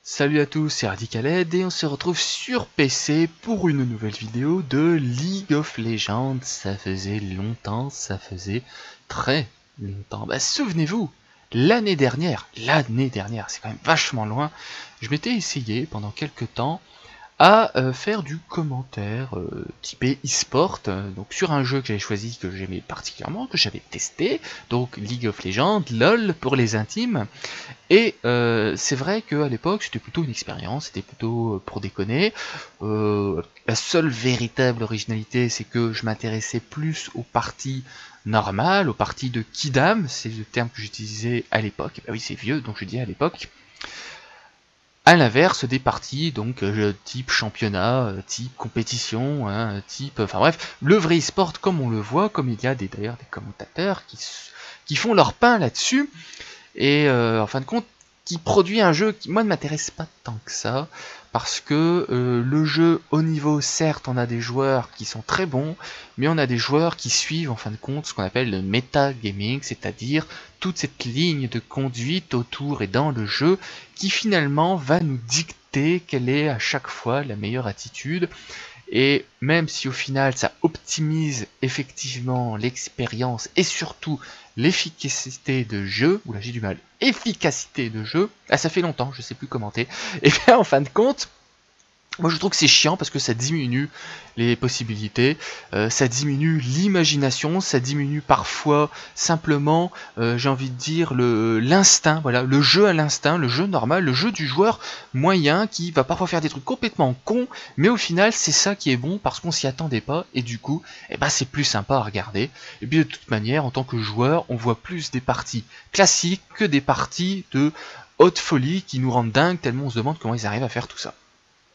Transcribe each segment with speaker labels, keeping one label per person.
Speaker 1: Salut à tous, c'est Radicaled et on se retrouve sur PC pour une nouvelle vidéo de League of Legends. Ça faisait longtemps, ça faisait très longtemps. Bah souvenez-vous, l'année dernière, c'est quand même vachement loin, je m'étais essayé pendant quelques temps à faire du commentaire typé e-sport, donc sur un jeu que j'avais choisi, que j'aimais particulièrement, que j'avais testé, donc League of Legends, LOL pour les intimes. Et c'est vrai qu'à l'époque c'était plutôt une expérience, c'était plutôt pour déconner. La seule véritable originalité, c'est que je m'intéressais plus aux parties normales, aux parties de Kidam, c'est le terme que j'utilisais à l'époque. Bah oui, c'est vieux, donc je dis à l'époque. À l'inverse des parties, donc type championnat, type compétition, hein, type, enfin bref, le vrai e-sport comme on le voit, comme il y a d'ailleurs des commentateurs qui font leur pain là-dessus. Et en fin de compte, qui produit un jeu qui moi ne m'intéresse pas tant que ça, parce que le jeu au niveau, certes on a des joueurs qui sont très bons, mais on a des joueurs qui suivent en fin de compte ce qu'on appelle le metagaming, c'est-à-dire toute cette ligne de conduite autour et dans le jeu qui finalement va nous dicter quelle est à chaque fois la meilleure attitude. Et même si au final ça optimise effectivement l'expérience et surtout l'efficacité de jeu, ou là j'ai du mal, efficacité de jeu, ah ça fait longtemps, je sais plus commenter, et bien en fin de compte, moi je trouve que c'est chiant parce que ça diminue les possibilités, ça diminue l'imagination, ça diminue parfois simplement, j'ai envie de dire, l'instinct, voilà, le jeu à l'instinct, le jeu normal, le jeu du joueur moyen qui va parfois faire des trucs complètement cons, mais au final c'est ça qui est bon parce qu'on s'y attendait pas et du coup eh ben, c'est plus sympa à regarder. Et puis de toute manière en tant que joueur on voit plus des parties classiques que des parties de haute folie qui nous rendent dingue tellement on se demande comment ils arrivent à faire tout ça.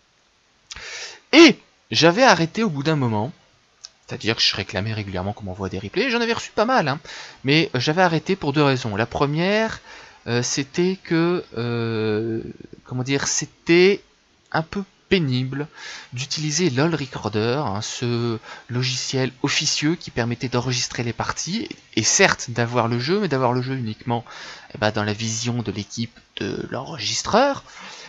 Speaker 1: Et j'avais arrêté au bout d'un moment, c'est-à-dire que je réclamais régulièrement qu'on m'envoie des replays, j'en avais reçu pas mal, hein, mais j'avais arrêté pour deux raisons. La première, c'était que, comment dire, c'était un peu pénible d'utiliser LOL Recorder, hein, ce logiciel officieux qui permettait d'enregistrer les parties, et certes d'avoir le jeu, mais d'avoir le jeu uniquement dans la vision de l'équipe de l'enregistreur.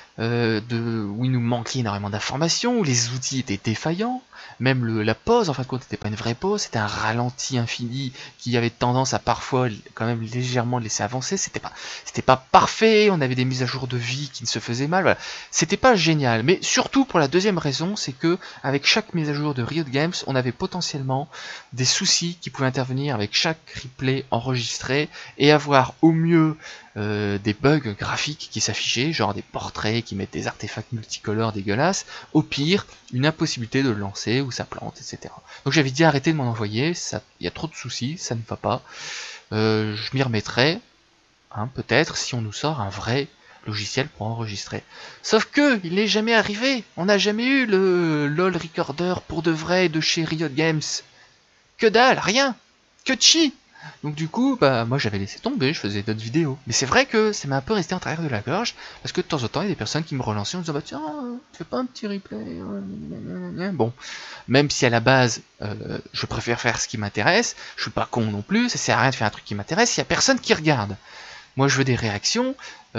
Speaker 1: Où il nous manquait énormément d'informations, où les outils étaient défaillants, même la pause en fin de compte n'était pas une vraie pause, c'était un ralenti infini qui avait tendance à parfois quand même légèrement laisser avancer, c'était pas parfait, on avait des mises à jour de vie qui ne se faisaient mal, voilà. C'était pas génial, mais surtout pour la deuxième raison, c'est que avec chaque mise à jour de Riot Games, on avait potentiellement des soucis qui pouvaient intervenir avec chaque replay enregistré et avoir au mieux des bugs graphiques qui s'affichaient, genre des portraits qui mettent des artefacts multicolores dégueulasses, au pire, une impossibilité de le lancer ou ça plante, etc. Donc j'avais dit arrêtez de m'en envoyer, il y a trop de soucis, ça ne va pas. Je m'y remettrai, hein, peut-être, si on nous sort un vrai logiciel pour enregistrer. Sauf que, il n'est jamais arrivé, on n'a jamais eu le LOL Recorder pour de vrai de chez Riot Games. Que dalle, rien, que chi. Donc du coup, bah moi j'avais laissé tomber, je faisais d'autres vidéos. Mais c'est vrai que ça m'a un peu resté en travers de la gorge, parce que de temps en temps il y a des personnes qui me relançaient en disant bah tiens, fais pas un petit replay. Bon, même si à la base je préfère faire ce qui m'intéresse, je suis pas con non plus, ça sert à rien de faire un truc qui m'intéresse, il y a personne qui regarde. Moi je veux des réactions,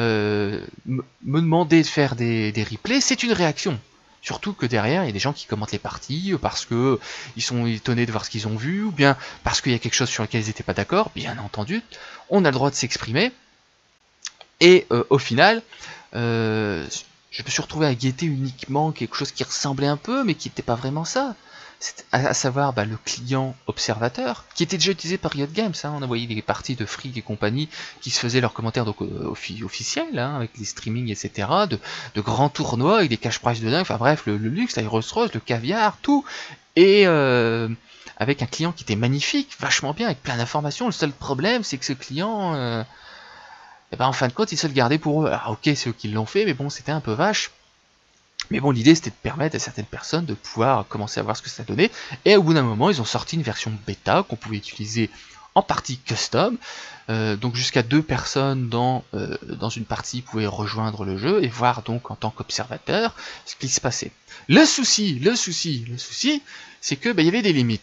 Speaker 1: me demander de faire des replays, c'est une réaction. Surtout que derrière, il y a des gens qui commentent les parties parce que ils sont étonnés de voir ce qu'ils ont vu, ou bien parce qu'il y a quelque chose sur lequel ils n'étaient pas d'accord, bien entendu, on a le droit de s'exprimer. Et au final, je me suis retrouvé à guetter uniquement quelque chose qui ressemblait un peu, mais qui n'était pas vraiment ça. À savoir le client observateur, qui était déjà utilisé par Riot Games, hein. On a voyé les parties de Free et compagnie qui se faisaient leurs commentaires donc, officiels, hein, avec les streamings, etc., de grands tournois avec des cash prizes de dingue, enfin bref, le luxe, la Heroes Rose, le caviar, tout, et avec un client qui était magnifique, vachement bien, avec plein d'informations. Le seul problème, c'est que ce client, en fin de compte, ils se le gardaient pour eux. Alors ok, c'est eux qui l'ont fait, mais bon, c'était un peu vache. Mais bon, l'idée c'était de permettre à certaines personnes de pouvoir commencer à voir ce que ça donnait. Et au bout d'un moment, ils ont sorti une version bêta qu'on pouvait utiliser en partie custom. Donc jusqu'à 2 personnes dans une partie pouvaient rejoindre le jeu et voir donc en tant qu'observateur ce qui se passait. Le souci, c'est que il y avait des limites.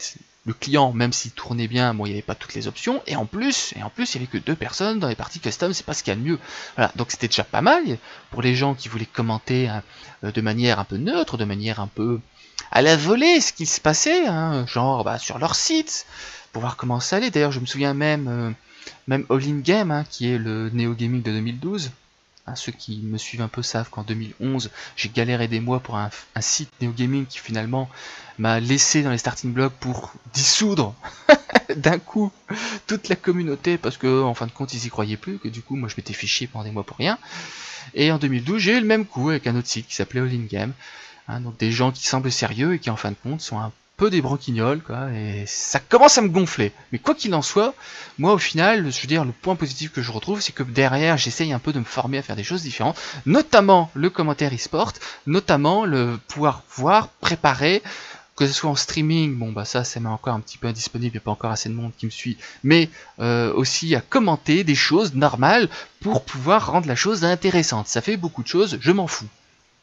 Speaker 1: le client, même s'il tournait bien, bon, il n'y avait pas toutes les options, et en plus, il n'y avait que 2 personnes dans les parties custom, c'est pas ce qu'il y a de mieux. Voilà, donc c'était déjà pas mal pour les gens qui voulaient commenter hein, de manière un peu neutre, de manière un peu à la volée ce qui se passait, hein, genre bah, sur leur site, pour voir comment ça allait. D'ailleurs, je me souviens même All In Game, hein, qui est le Neo Gaming de 2012. Hein, ceux qui me suivent un peu savent qu'en 2011, j'ai galéré des mois pour un site Neo Gaming qui finalement m'a laissé dans les starting blocks pour dissoudre d'un coup toute la communauté parce que en fin de compte ils y croyaient plus, que du coup moi je m'étais fait chier pendant des mois pour rien. Et en 2012 j'ai eu le même coup avec un autre site qui s'appelait All In Game, hein, donc des gens qui semblent sérieux et qui en fin de compte sont un peu des broquignoles quoi, et ça commence à me gonfler. Mais quoi qu'il en soit, moi au final, je veux dire, le point positif que je retrouve, c'est que derrière j'essaye un peu de me former à faire des choses différentes, notamment le commentaire e-sport, notamment le pouvoir voir, préparer, que ce soit en streaming, bon bah ça c'est encore un petit peu indisponible, il n'y a pas encore assez de monde qui me suit, mais aussi à commenter des choses normales pour pouvoir rendre la chose intéressante. Ça fait beaucoup de choses, je m'en fous.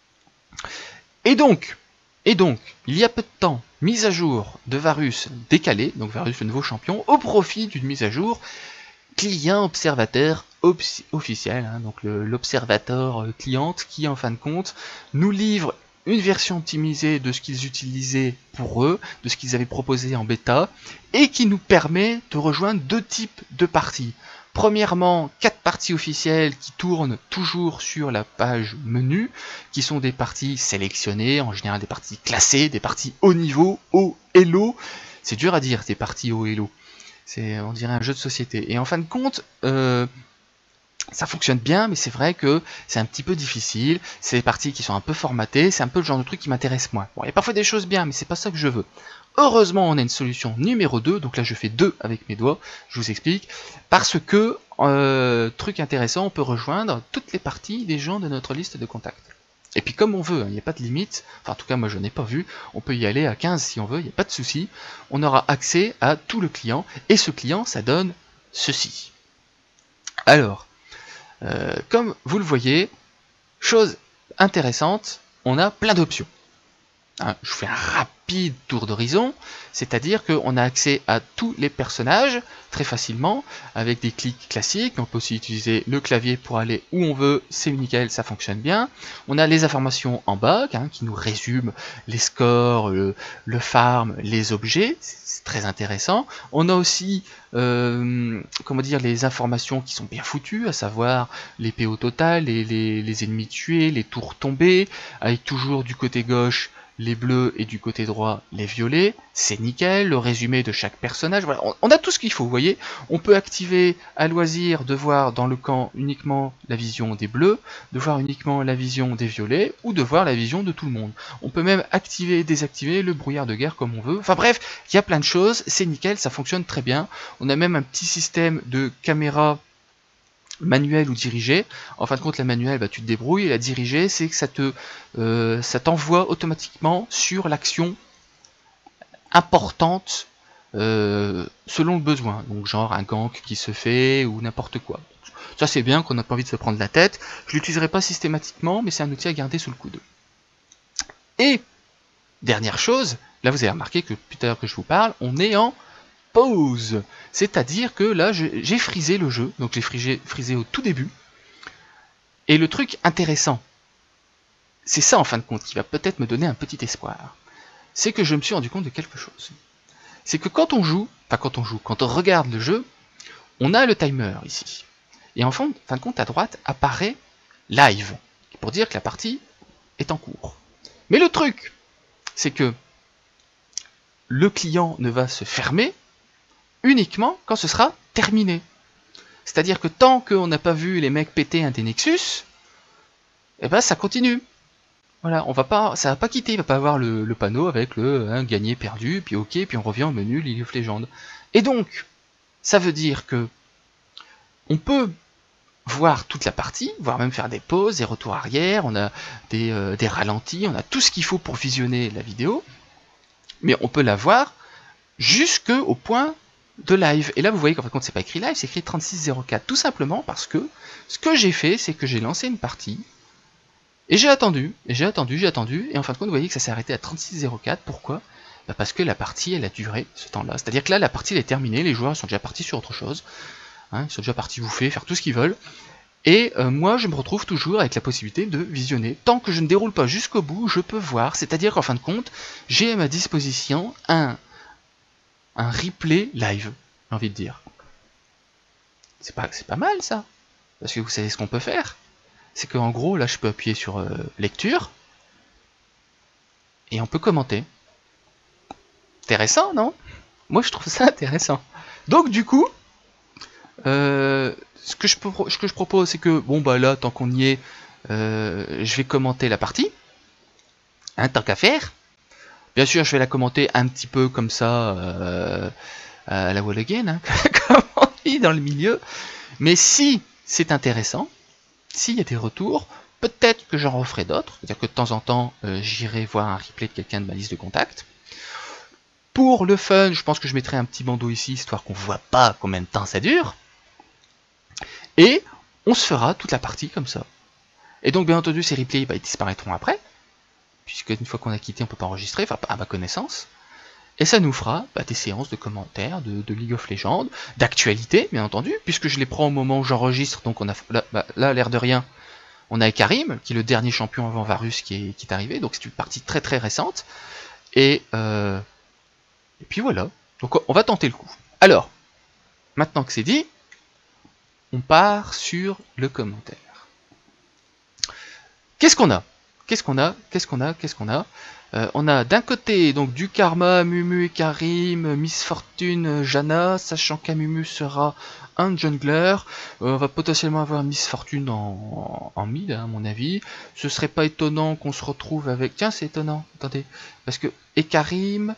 Speaker 1: Et donc, il y a peu de temps, mise à jour de Varus décalée, donc Varus le nouveau champion, au profit d'une mise à jour client observateur officiel, hein, donc l'observateur cliente qui en fin de compte nous livre une version optimisée de ce qu'ils utilisaient pour eux, de ce qu'ils avaient proposé en bêta, et qui nous permet de rejoindre 2 types de parties. Premièrement, 4 parties officielles qui tournent toujours sur la page menu, qui sont des parties sélectionnées, en général des parties classées, des parties haut niveau, haut elo. C'est dur à dire, des parties haut elo. C'est, on dirait un jeu de société. Et en fin de compte, ça fonctionne bien, mais c'est vrai que c'est un petit peu difficile. C'est des parties qui sont un peu formatées, c'est un peu le genre de truc qui m'intéresse moins. Bon, il y a parfois des choses bien, mais c'est pas ça que je veux. Heureusement, on a une solution numéro 2, donc là je fais 2 avec mes doigts, je vous explique, parce que, truc intéressant, on peut rejoindre toutes les parties des gens de notre liste de contacts. Et puis comme on veut, il n'y a pas de limite, enfin en tout cas moi je n'ai pas vu, on peut y aller à 15 si on veut, il n'y a pas de souci, on aura accès à tout le client, et ce client ça donne ceci. Alors, comme vous le voyez, chose intéressante, on a plein d'options. Hein, je vous fais un rapide tour d'horizon, c'est-à-dire qu'on a accès à tous les personnages très facilement, avec des clics classiques. On peut aussi utiliser le clavier pour aller où on veut, c'est nickel, ça fonctionne bien. On a les informations en bas, hein, qui nous résument les scores, le farm, les objets, c'est très intéressant. On a aussi comment dire, les informations qui sont bien foutues, à savoir les PO total, les ennemis tués, les tours tombés, avec toujours du côté gauche les bleus et du côté droit les violets, c'est nickel, le résumé de chaque personnage, voilà, on a tout ce qu'il faut, vous voyez, on peut activer à loisir de voir dans le camp uniquement la vision des bleus, de voir uniquement la vision des violets, ou de voir la vision de tout le monde. On peut même activer et désactiver le brouillard de guerre comme on veut, enfin bref, il y a plein de choses, c'est nickel, ça fonctionne très bien, on a même un petit système de caméra manuel ou dirigé. En fin de compte, la manuelle, bah, tu te débrouilles, et la dirigée, c'est que ça t'envoie automatiquement sur l'action importante selon le besoin. Donc genre un gank qui se fait ou n'importe quoi. Ça c'est bien, qu'on n'a pas envie de se prendre la tête. Je l'utiliserai pas systématiquement, mais c'est un outil à garder sous le coude. Et dernière chose, là vous avez remarqué que depuis tout à l'heure que je vous parle, on est en pause, c'est-à-dire que là j'ai frisé le jeu, donc j'ai frisé au tout début, et le truc intéressant, c'est ça en fin de compte qui va peut-être me donner un petit espoir, c'est que je me suis rendu compte de quelque chose, c'est que quand on joue, quand on regarde le jeu, on a le timer ici, et en fin de compte à droite apparaît live, pour dire que la partie est en cours. Mais le truc, c'est que le client ne va se fermer uniquement quand ce sera terminé. C'est-à-dire que tant qu'on n'a pas vu les mecs péter un des Nexus, eh ben ça continue. Voilà, ça va pas quitter, il va pas avoir le panneau avec le gagné, perdu, puis ok, puis on revient au menu League of Legends. Et donc, ça veut dire que on peut voir toute la partie, voire même faire des pauses, des retours arrière, on a des ralentis, on a tout ce qu'il faut pour visionner la vidéo, mais on peut la voir jusqu'au point de live. Et là vous voyez qu'en fait c'est pas écrit live, c'est écrit 3604, tout simplement parce que ce que j'ai fait, c'est que j'ai lancé une partie, et j'ai attendu, et en fin de compte vous voyez que ça s'est arrêté à 3604, pourquoi? Bah parce que la partie elle a duré ce temps-là. C'est-à-dire que là la partie elle est terminée, les joueurs sont déjà partis sur autre chose. Hein, ils sont déjà partis bouffer, faire tout ce qu'ils veulent. Et moi je me retrouve toujours avec la possibilité de visionner. Tant que je ne déroule pas jusqu'au bout, je peux voir. C'est-à-dire qu'en fin de compte, j'ai à ma disposition un replay live, j'ai envie de dire. C'est pas mal ça. Parce que vous savez ce qu'on peut faire. C'est qu'en gros, là je peux appuyer sur lecture. Et on peut commenter. Intéressant, non? Moi je trouve ça intéressant. Donc du coup, ce que je propose, c'est que, bon bah là, tant qu'on y est, je vais commenter la partie. Hein, tant qu'à faire. Bien sûr, je vais la commenter un petit peu comme ça, à la wall again, hein, comme on dit dans le milieu. Mais si c'est intéressant, s'il y a des retours, peut-être que j'en referai d'autres. C'est-à-dire que de temps en temps, j'irai voir un replay de quelqu'un de ma liste de contacts. Pour le fun, je pense que je mettrai un petit bandeau ici, histoire qu'on voit pas combien de temps ça dure. Et on se fera toute la partie comme ça. Et donc, bien entendu, ces replays ils disparaîtront après. Puisque une fois qu'on a quitté, on peut pas enregistrer, enfin pas à ma connaissance. Et ça nous fera des séances de commentaires de League of Legends, d'actualité, bien entendu, puisque je les prends au moment où j'enregistre. Donc on a là, l'air de rien, on a Ekarim, qui est le dernier champion avant Varus qui est arrivé. Donc c'est une partie très très récente. Et puis voilà. Donc on va tenter le coup. Alors, maintenant que c'est dit, on part sur le commentaire. Qu'est-ce qu'on a? On a d'un côté donc du Karma, Mumu et Karim, Miss Fortune, Jana, sachant qu'Amumu sera un jungler. On va potentiellement avoir Miss Fortune en mid, à mon avis. Ce serait pas étonnant qu'on se retrouve avec... Tiens, c'est étonnant, attendez. Parce que Karim,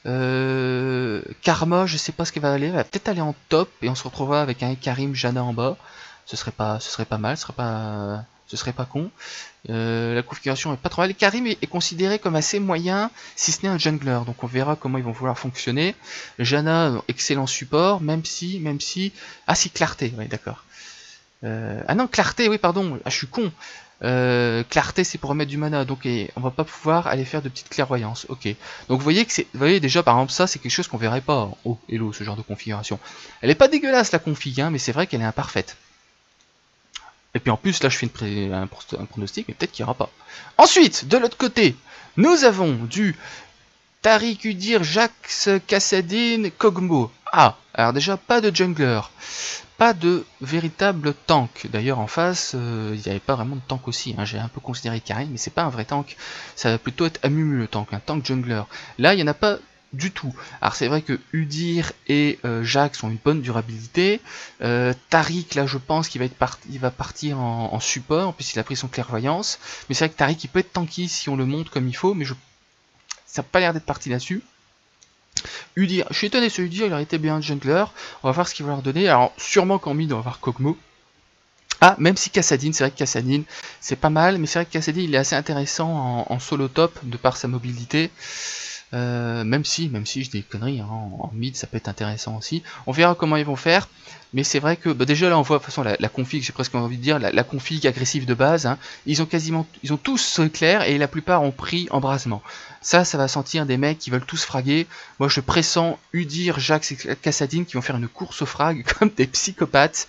Speaker 1: Karma, je sais pas ce qu'elle va aller. Elle va peut-être aller en top et on se retrouvera avec un Ekarim, Jana en bas. Ce serait pas mal, ce serait pas con. La configuration est pas trop mal. Karim est considéré comme assez moyen, si ce n'est un jungler. Donc on verra comment ils vont vouloir fonctionner. Jana, excellent support, même si... Ah si, clarté, oui d'accord. Ah non, clarté, oui pardon, je suis con. Clarté c'est pour remettre du mana, donc on va pas pouvoir aller faire de petites clairvoyances. Ok. Donc vous voyez déjà par exemple ça c'est quelque chose qu'on verrait pas. Oh, hello, ce genre de configuration. Elle est pas dégueulasse la config, hein, mais c'est vrai qu'elle est imparfaite. Et puis en plus, là, je fais un pronostic, mais peut-être qu'il n'y aura pas. Ensuite, de l'autre côté, nous avons du Tariq Udyr, Jax, Kassadin, Kog'Maw. Ah, alors déjà, pas de jungler. Pas de véritable tank. D'ailleurs, en face, il n'y avait pas vraiment de tank aussi. Hein. J'ai un peu considéré Karim, mais c'est pas un vrai tank. Ça va plutôt être Amumu le tank, un tank jungler. Là, il n'y en a pas du tout. Alors c'est vrai que Udyr et Jax ont une bonne durabilité. Tariq là je pense qu'il va partir en support, en plus il a pris son clairvoyance. Mais c'est vrai que Tariq il peut être tanky si on le monte comme il faut, mais ça n'a pas l'air d'être parti là-dessus. Udyr, je suis étonné ce Udyr, il aurait été bien jungler. On va voir ce qu'il va leur donner. Alors sûrement qu'en mid on va voir Kog'Maw. Ah, même si Kassadin, c'est vrai que Kassadin c'est pas mal, mais c'est vrai que Kassadin il est assez intéressant en solo top de par sa mobilité. Même si je dis des conneries, hein, en mid ça peut être intéressant aussi. On verra comment ils vont faire, mais c'est vrai que déjà là on voit de toute façon la config, j'ai presque envie de dire la config agressive de base. Hein, ils ont tous clair et la plupart ont pris embrasement. Ça va sentir des mecs qui veulent tous fraguer. Moi je pressens Udyr, Jax et Kassadin qui vont faire une course au frag comme des psychopathes.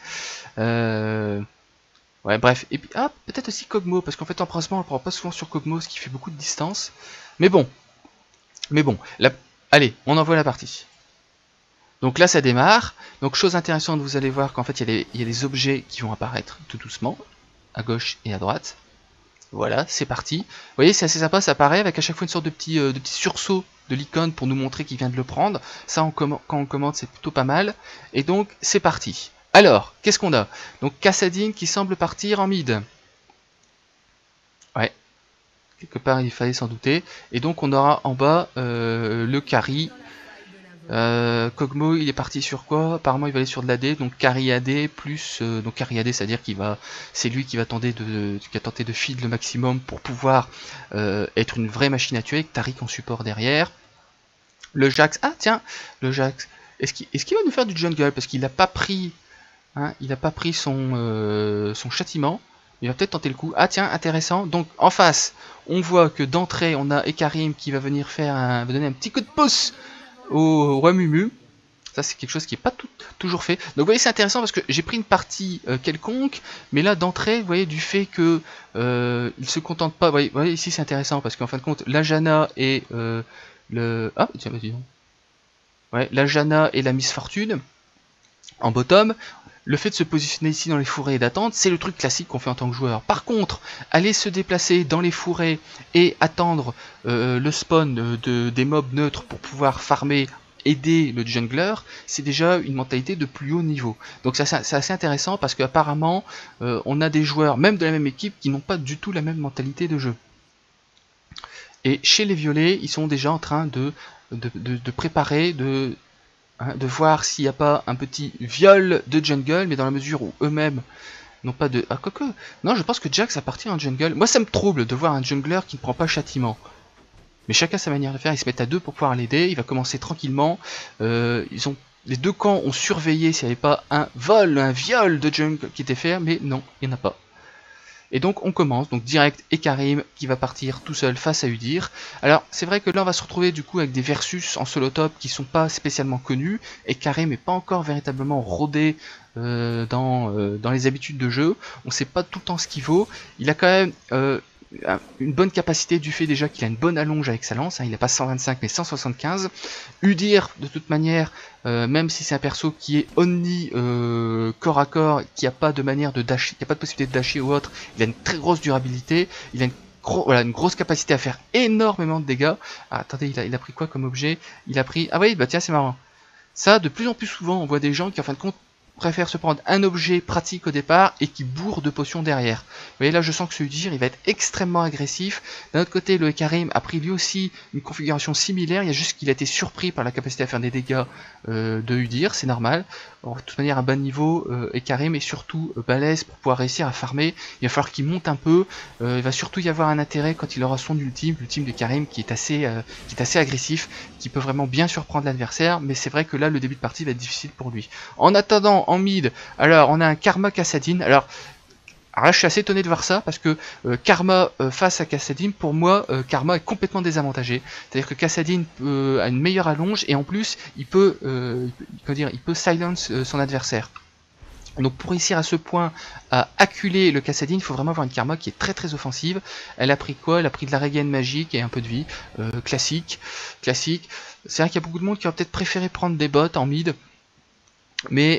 Speaker 1: Ouais bref, et puis peut-être aussi Kog'Maw, parce qu'en fait embrasement on ne prend pas souvent sur Kog'Maw, ce qui fait beaucoup de distance. Mais bon, allez, on envoie la partie. Donc là, ça démarre. Donc chose intéressante, vous allez voir qu'en fait, il y a des objets qui vont apparaître tout doucement, à gauche et à droite. Voilà, c'est parti. Vous voyez, c'est assez sympa, ça apparaît avec à chaque fois une sorte de petit sursaut de l'icône pour nous montrer qu'il vient de le prendre. Ça, quand on commande, c'est plutôt pas mal. Et donc, c'est parti. Alors, qu'est-ce qu'on a? Donc, Kassadin qui semble partir en mid. Ouais. Quelque part il fallait s'en douter. Et donc on aura en bas le carry. Kog'Maw il est parti sur quoi? Apparemment il va aller sur de l'AD, donc carry AD plus donc carry AD, c'est à dire c'est lui qui va tenter de feed le maximum pour pouvoir être une vraie machine à tuer, avec Tariq en support derrière. Le Jax, ah tiens, le Jax, est-ce qu'il va nous faire du jungle? Parce qu'il n'a pas pris, hein, il n'a pas pris son châtiment. Il va peut-être tenter le coup. Ah tiens, intéressant. Donc en face, on voit que d'entrée, on a Ekarim qui va venir va donner un petit coup de pouce au roi Mumu. Ça c'est quelque chose qui n'est pas toujours fait. Donc vous voyez c'est intéressant parce que j'ai pris une partie quelconque, mais là d'entrée, vous voyez du fait que il se contente pas. Vous voyez ici c'est intéressant parce qu'en fin de compte, la Jana et le... Ah tiens, vas-y donc. Ouais, la Jana et la Miss Fortune en bottom. Le fait de se positionner ici dans les fourrés d'attente, c'est le truc classique qu'on fait en tant que joueur. Par contre, aller se déplacer dans les fourrés et attendre le spawn des mobs neutres pour pouvoir farmer, aider le jungler, c'est déjà une mentalité de plus haut niveau. Donc c'est assez intéressant parce qu'apparemment, on a des joueurs, même de la même équipe, qui n'ont pas du tout la même mentalité de jeu. Et chez les violets, ils sont déjà en train de préparer, de voir s'il n'y a pas un petit viol de jungle, mais dans la mesure où eux-mêmes n'ont pas de... Ah, quoique... Non, je pense que Jax appartient en jungle. Moi, ça me trouble de voir un jungler qui ne prend pas châtiment. Mais chacun sa manière de faire, ils se mettent à deux pour pouvoir l'aider, il va commencer tranquillement. Les deux camps ont surveillé s'il n'y avait pas un vol, un viol de jungle qui était fait, mais non, il n'y en a pas. Et donc on commence, donc direct Ekarim qui va partir tout seul face à Udyr. Alors c'est vrai que là on va se retrouver du coup avec des versus en solo top qui sont pas spécialement connus. Ekarim n'est pas encore véritablement rodé dans les habitudes de jeu. On sait pas tout le temps ce qu'il vaut. Il a quand même une bonne capacité du fait déjà qu'il a une bonne allonge avec sa lance, hein, il n'a pas 125 mais 175. Udyr de toute manière, même si c'est un perso qui est only corps à corps, qui n'a pas de manière de dasher, qui n'a pas de possibilité de dasher ou autre, il a une très grosse durabilité, il a une grosse capacité à faire énormément de dégâts. Ah, attendez, il a pris quoi comme objet? Il a pris... Ah oui, bah tiens, c'est marrant. Ça, de plus en plus souvent, on voit des gens qui en fin de compte préfère se prendre un objet pratique au départ et qui bourre de potions derrière. Vous voyez là je sens que ce Udyr il va être extrêmement agressif. D'un autre côté le Ekarim a pris lui aussi une configuration similaire, il y a juste qu'il a été surpris par la capacité à faire des dégâts de Udyr, c'est normal. Alors, de toute manière à bas niveau Ekarim est surtout balèze pour pouvoir réussir à farmer, il va falloir qu'il monte un peu, il va surtout y avoir un intérêt quand il aura son ultime, l'ultime de Karim qui est assez agressif, qui peut vraiment bien surprendre l'adversaire, mais c'est vrai que là le début de partie va être difficile pour lui. En attendant en mid, alors on a un Karma Kassadin. Alors là je suis assez étonné de voir ça parce que Karma face à Kassadin, pour moi Karma est complètement désavantagé. C'est-à-dire que Kassadin a une meilleure allonge et en plus il peut silence son adversaire. Donc pour réussir à ce point à acculer le Kassadin, il faut vraiment avoir une Karma qui est très très offensive. Elle a pris quoi? Elle a pris de la regain magique et un peu de vie. Classique. C'est vrai qu'il y a beaucoup de monde qui aurait peut-être préféré prendre des bots en mid. Mais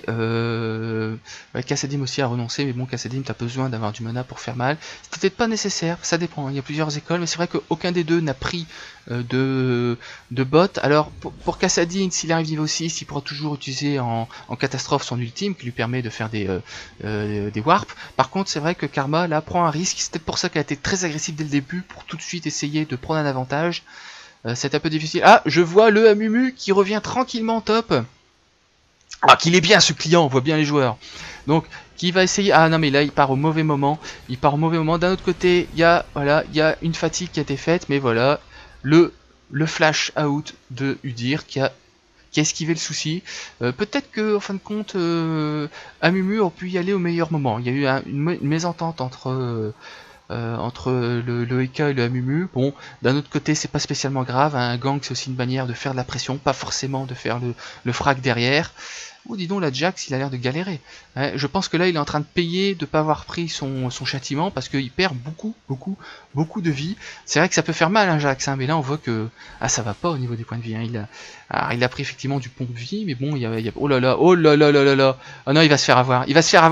Speaker 1: Kassadin aussi a renoncé, mais bon Kassadin t'as besoin d'avoir du mana pour faire mal. C'est peut-être pas nécessaire, ça dépend, il y a plusieurs écoles, mais c'est vrai qu'aucun des deux n'a pris de bot. Alors pour Kassadin, s'il arrive niveau 6, il pourra toujours utiliser en catastrophe son ultime qui lui permet de faire des warps. Par contre c'est vrai que Karma là prend un risque, c'est peut-être pour ça qu'elle a été très agressive dès le début, pour tout de suite essayer de prendre un avantage. C'est un peu difficile. Ah, je vois le Amumu qui revient tranquillement top. Ah, qu'il est bien ce client, on voit bien les joueurs. Donc, qui va essayer... Ah non, mais là, il part au mauvais moment. D'un autre côté, il y a une fatigue qui a été faite, mais voilà, le flash out de Udyr qui a esquivé le souci. Peut-être que, en fin de compte, Amumu aurait pu y aller au meilleur moment. Il y a eu une mésentente entre le Eka et le Amumu. Bon, d'un autre côté, c'est pas spécialement grave. Un gang, c'est aussi une manière de faire de la pression, pas forcément de faire le frag derrière. Oh, dis donc, la Jax, il a l'air de galérer. Ouais, je pense que là, il est en train de payer de ne pas avoir pris son châtiment parce qu'il perd beaucoup de vie. C'est vrai que ça peut faire mal, hein, Jax, hein, mais là, on voit que ça va pas au niveau des points de vie. Hein. Il a pris effectivement du pont de vie, mais bon, oh là là. Oh non, il va se faire avoir.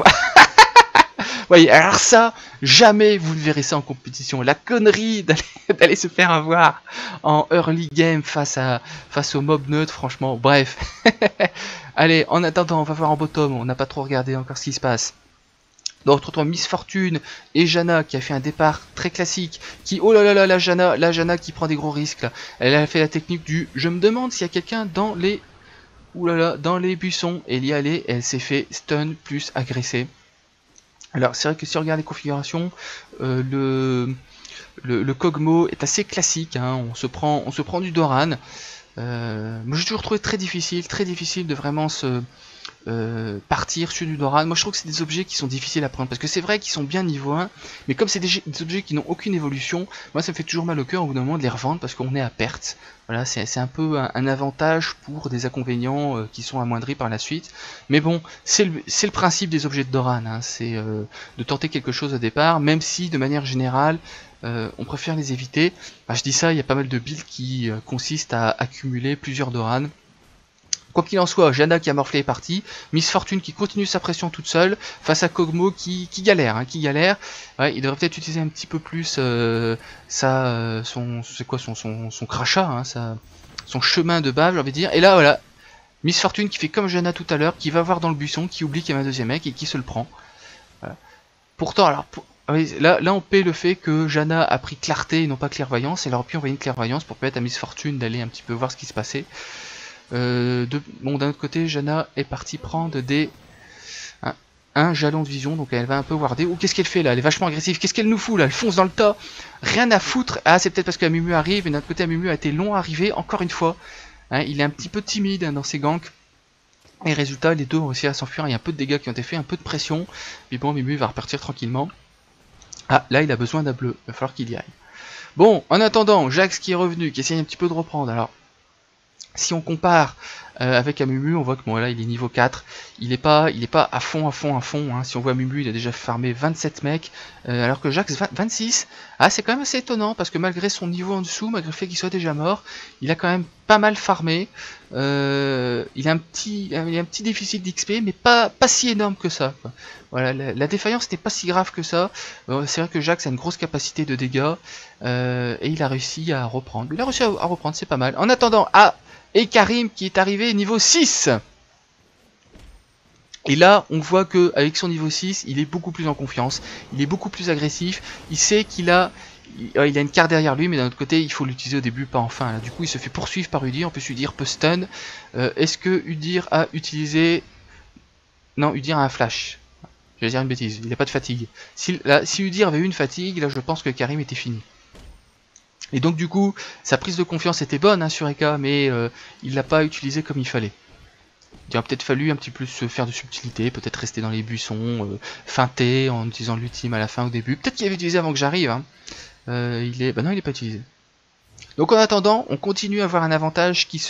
Speaker 1: Oui, alors ça, jamais vous ne verrez ça en compétition. La connerie d'aller se faire avoir en early game face au mob neutre, franchement, bref. Allez, en attendant, on va voir en bottom, on n'a pas trop regardé encore ce qui se passe. Donc, on retrouve Miss Fortune et Jana qui a fait un départ très classique. Oh là là là, la Jana qui prend des gros risques là. Elle a fait la technique du je me demande s'il y a quelqu'un dans les... Ouh là là, dans les buissons. Elle y allait, elle s'est fait stun plus agresser. Alors c'est vrai que si on regarde les configurations, le Kog'Maw est assez classique, hein, on se prend du Doran. Moi j'ai toujours trouvé très difficile de vraiment partir sur du Doran. Moi je trouve que c'est des objets qui sont difficiles à prendre, parce que c'est vrai qu'ils sont bien niveau 1, mais comme c'est des objets qui n'ont aucune évolution, moi ça me fait toujours mal au cœur au bout d'un moment de les revendre, parce qu'on est à perte. Voilà, c'est un peu un avantage pour des inconvénients qui sont amoindris par la suite. Mais bon, c'est le principe des objets de Doran, hein, c'est de tenter quelque chose au départ, même si de manière générale, on préfère les éviter. Bah, je dis ça, il y a pas mal de builds qui consistent à accumuler plusieurs Doran. Quoi qu'il en soit, Janna qui a morflé est partie, Miss Fortune qui continue sa pression toute seule, face à Kog'Maw qui galère, hein, qui galère. Ouais, il devrait peut-être utiliser un petit peu plus son crachat, hein, son chemin de bave, j'ai envie de dire. Et là, voilà, Miss Fortune qui fait comme Janna tout à l'heure, qui va voir dans le buisson, qui oublie qu'il y a un deuxième mec et qui se le prend. Voilà. Pourtant, alors, là on paie le fait que Janna a pris clarté et non pas clairvoyance, et elle aurait pu envoyer une clairvoyance pour permettre à Miss Fortune d'aller un petit peu voir ce qui se passait. Bon, d'un autre côté, Janna est partie prendre un jalon de vision, donc elle va un peu warder. Ou qu'est-ce qu'elle fait là? Elle est vachement agressive. Qu'est-ce qu'elle nous fout là? Elle fonce dans le tas. Rien à foutre. Ah, c'est peut-être parce que Amumu arrive, et d'un autre côté, Amumu a été long à arriver, encore une fois. Hein, il est un petit peu timide dans ses ganks. Et résultat, les deux ont réussi à s'enfuir. Il y a un peu de dégâts qui ont été faits, un peu de pression. Mais bon, Amumu va repartir tranquillement. Ah, là, il a besoin d'un bleu. Il va falloir qu'il y aille. Bon, en attendant, Jax qui est revenu, qui essaye un petit peu de reprendre. Alors, si on compare avec Amumu, on voit que bon là il est niveau 4, il est pas à fond, hein. Si on voit Amumu, il a déjà farmé 27 mecs, alors que Jax 26. Ah, c'est quand même assez étonnant, parce que malgré son niveau en dessous, malgré le fait qu'il soit déjà mort, il a quand même pas mal farmé. Il a un petit déficit d'XP, mais pas si énorme que ça, quoi. Voilà, la défaillance n'est pas si grave que ça. C'est vrai que Jax a une grosse capacité de dégâts, et il a réussi à reprendre. Il a réussi à reprendre, c'est pas mal. En attendant, et Karim qui est arrivé niveau 6. Et là, on voit que avec son niveau 6, il est beaucoup plus en confiance, il est beaucoup plus agressif, il sait qu'il a une carte derrière lui, mais d'un autre côté, il faut l'utiliser au début, pas en fin. Là, du coup, il se fait poursuivre par Udyr, en plus Udyr peut stun. Est-ce que Udyr a utilisé... Non, Udyr a un flash. Je vais dire une bêtise, il n'a pas de fatigue. Si Udyr avait eu une fatigue, là je pense que Karim était fini. Et donc du coup, sa prise de confiance était bonne, hein, sur Eka, mais il l'a pas utilisé comme il fallait. Il aurait peut-être fallu un petit peu se faire de subtilité, peut-être rester dans les buissons, feinter en utilisant l'ultime à la fin au début. Peut-être qu'il avait utilisé avant que j'arrive. Hein. Bah non, il n'est pas utilisé. Donc en attendant, on continue à avoir un avantage qui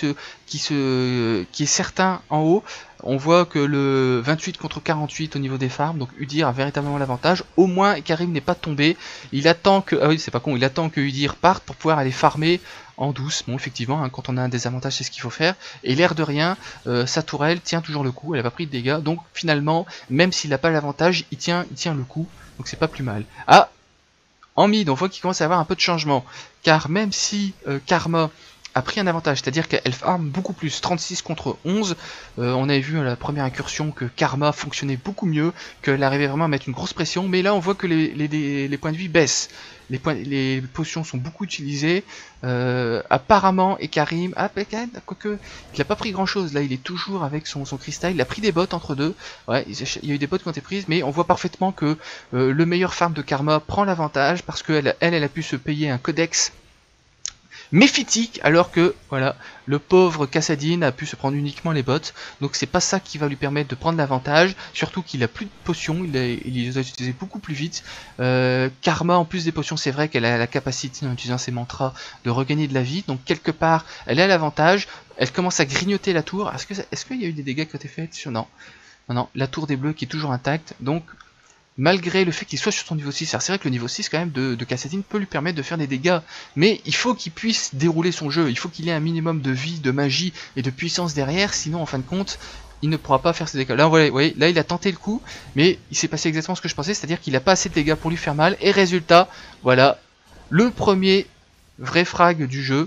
Speaker 1: est certain en haut. On voit que le 28 contre 48 au niveau des farms, donc Udyr a véritablement l'avantage. Au moins Karim n'est pas tombé. Il attend que, ah oui c'est pas con, il attend que Udyr parte pour pouvoir aller farmer en douce. Bon effectivement, hein, quand on a un désavantage c'est ce qu'il faut faire. Et l'air de rien, sa tourelle tient toujours le coup, elle n'a pas pris de dégâts. Donc finalement, même s'il n'a pas l'avantage, il tient le coup. Donc c'est pas plus mal. Ah, en mid, on voit qu'il commence à y avoir un peu de changement. Car même si Karma a pris un avantage, c'est-à-dire qu'elle farm beaucoup plus, 36 contre 11, on avait vu à la première incursion que Karma fonctionnait beaucoup mieux, qu'elle arrivait vraiment à mettre une grosse pression, mais là on voit que les points de vie baissent, les potions sont beaucoup utilisées, apparemment, et Karim, quoique, il n'a pas pris grand chose, là il est toujours avec son cristal, il a pris des bottes entre deux, ouais, il y a eu des bottes qui ont été prises, mais on voit parfaitement que le meilleur farm de Karma prend l'avantage, parce qu'elle a pu se payer un codex méphitique, alors que voilà, le pauvre Kassadin a pu se prendre uniquement les bottes, donc c'est pas ça qui va lui permettre de prendre l'avantage, surtout qu'il a plus de potions, il les a utilisées beaucoup plus vite. Karma, en plus des potions, c'est vrai qu'elle a la capacité, en utilisant ses mantras, de regagner de la vie, donc quelque part elle a l'avantage, elle commence à grignoter la tour. Est-ce qu'il y a eu des dégâts qui ont été faits sur... Non, la tour des bleus qui est toujours intacte, donc malgré le fait qu'il soit sur son niveau 6, alors c'est vrai que le niveau 6 quand même de Kassadin peut lui permettre de faire des dégâts, mais il faut qu'il puisse dérouler son jeu, il faut qu'il ait un minimum de vie, de magie et de puissance derrière, sinon en fin de compte, il ne pourra pas faire ses dégâts. Là, vous voyez, là il a tenté le coup, mais il s'est passé exactement ce que je pensais, c'est-à-dire qu'il n'a pas assez de dégâts pour lui faire mal, et résultat, voilà, le premier vrai frag du jeu.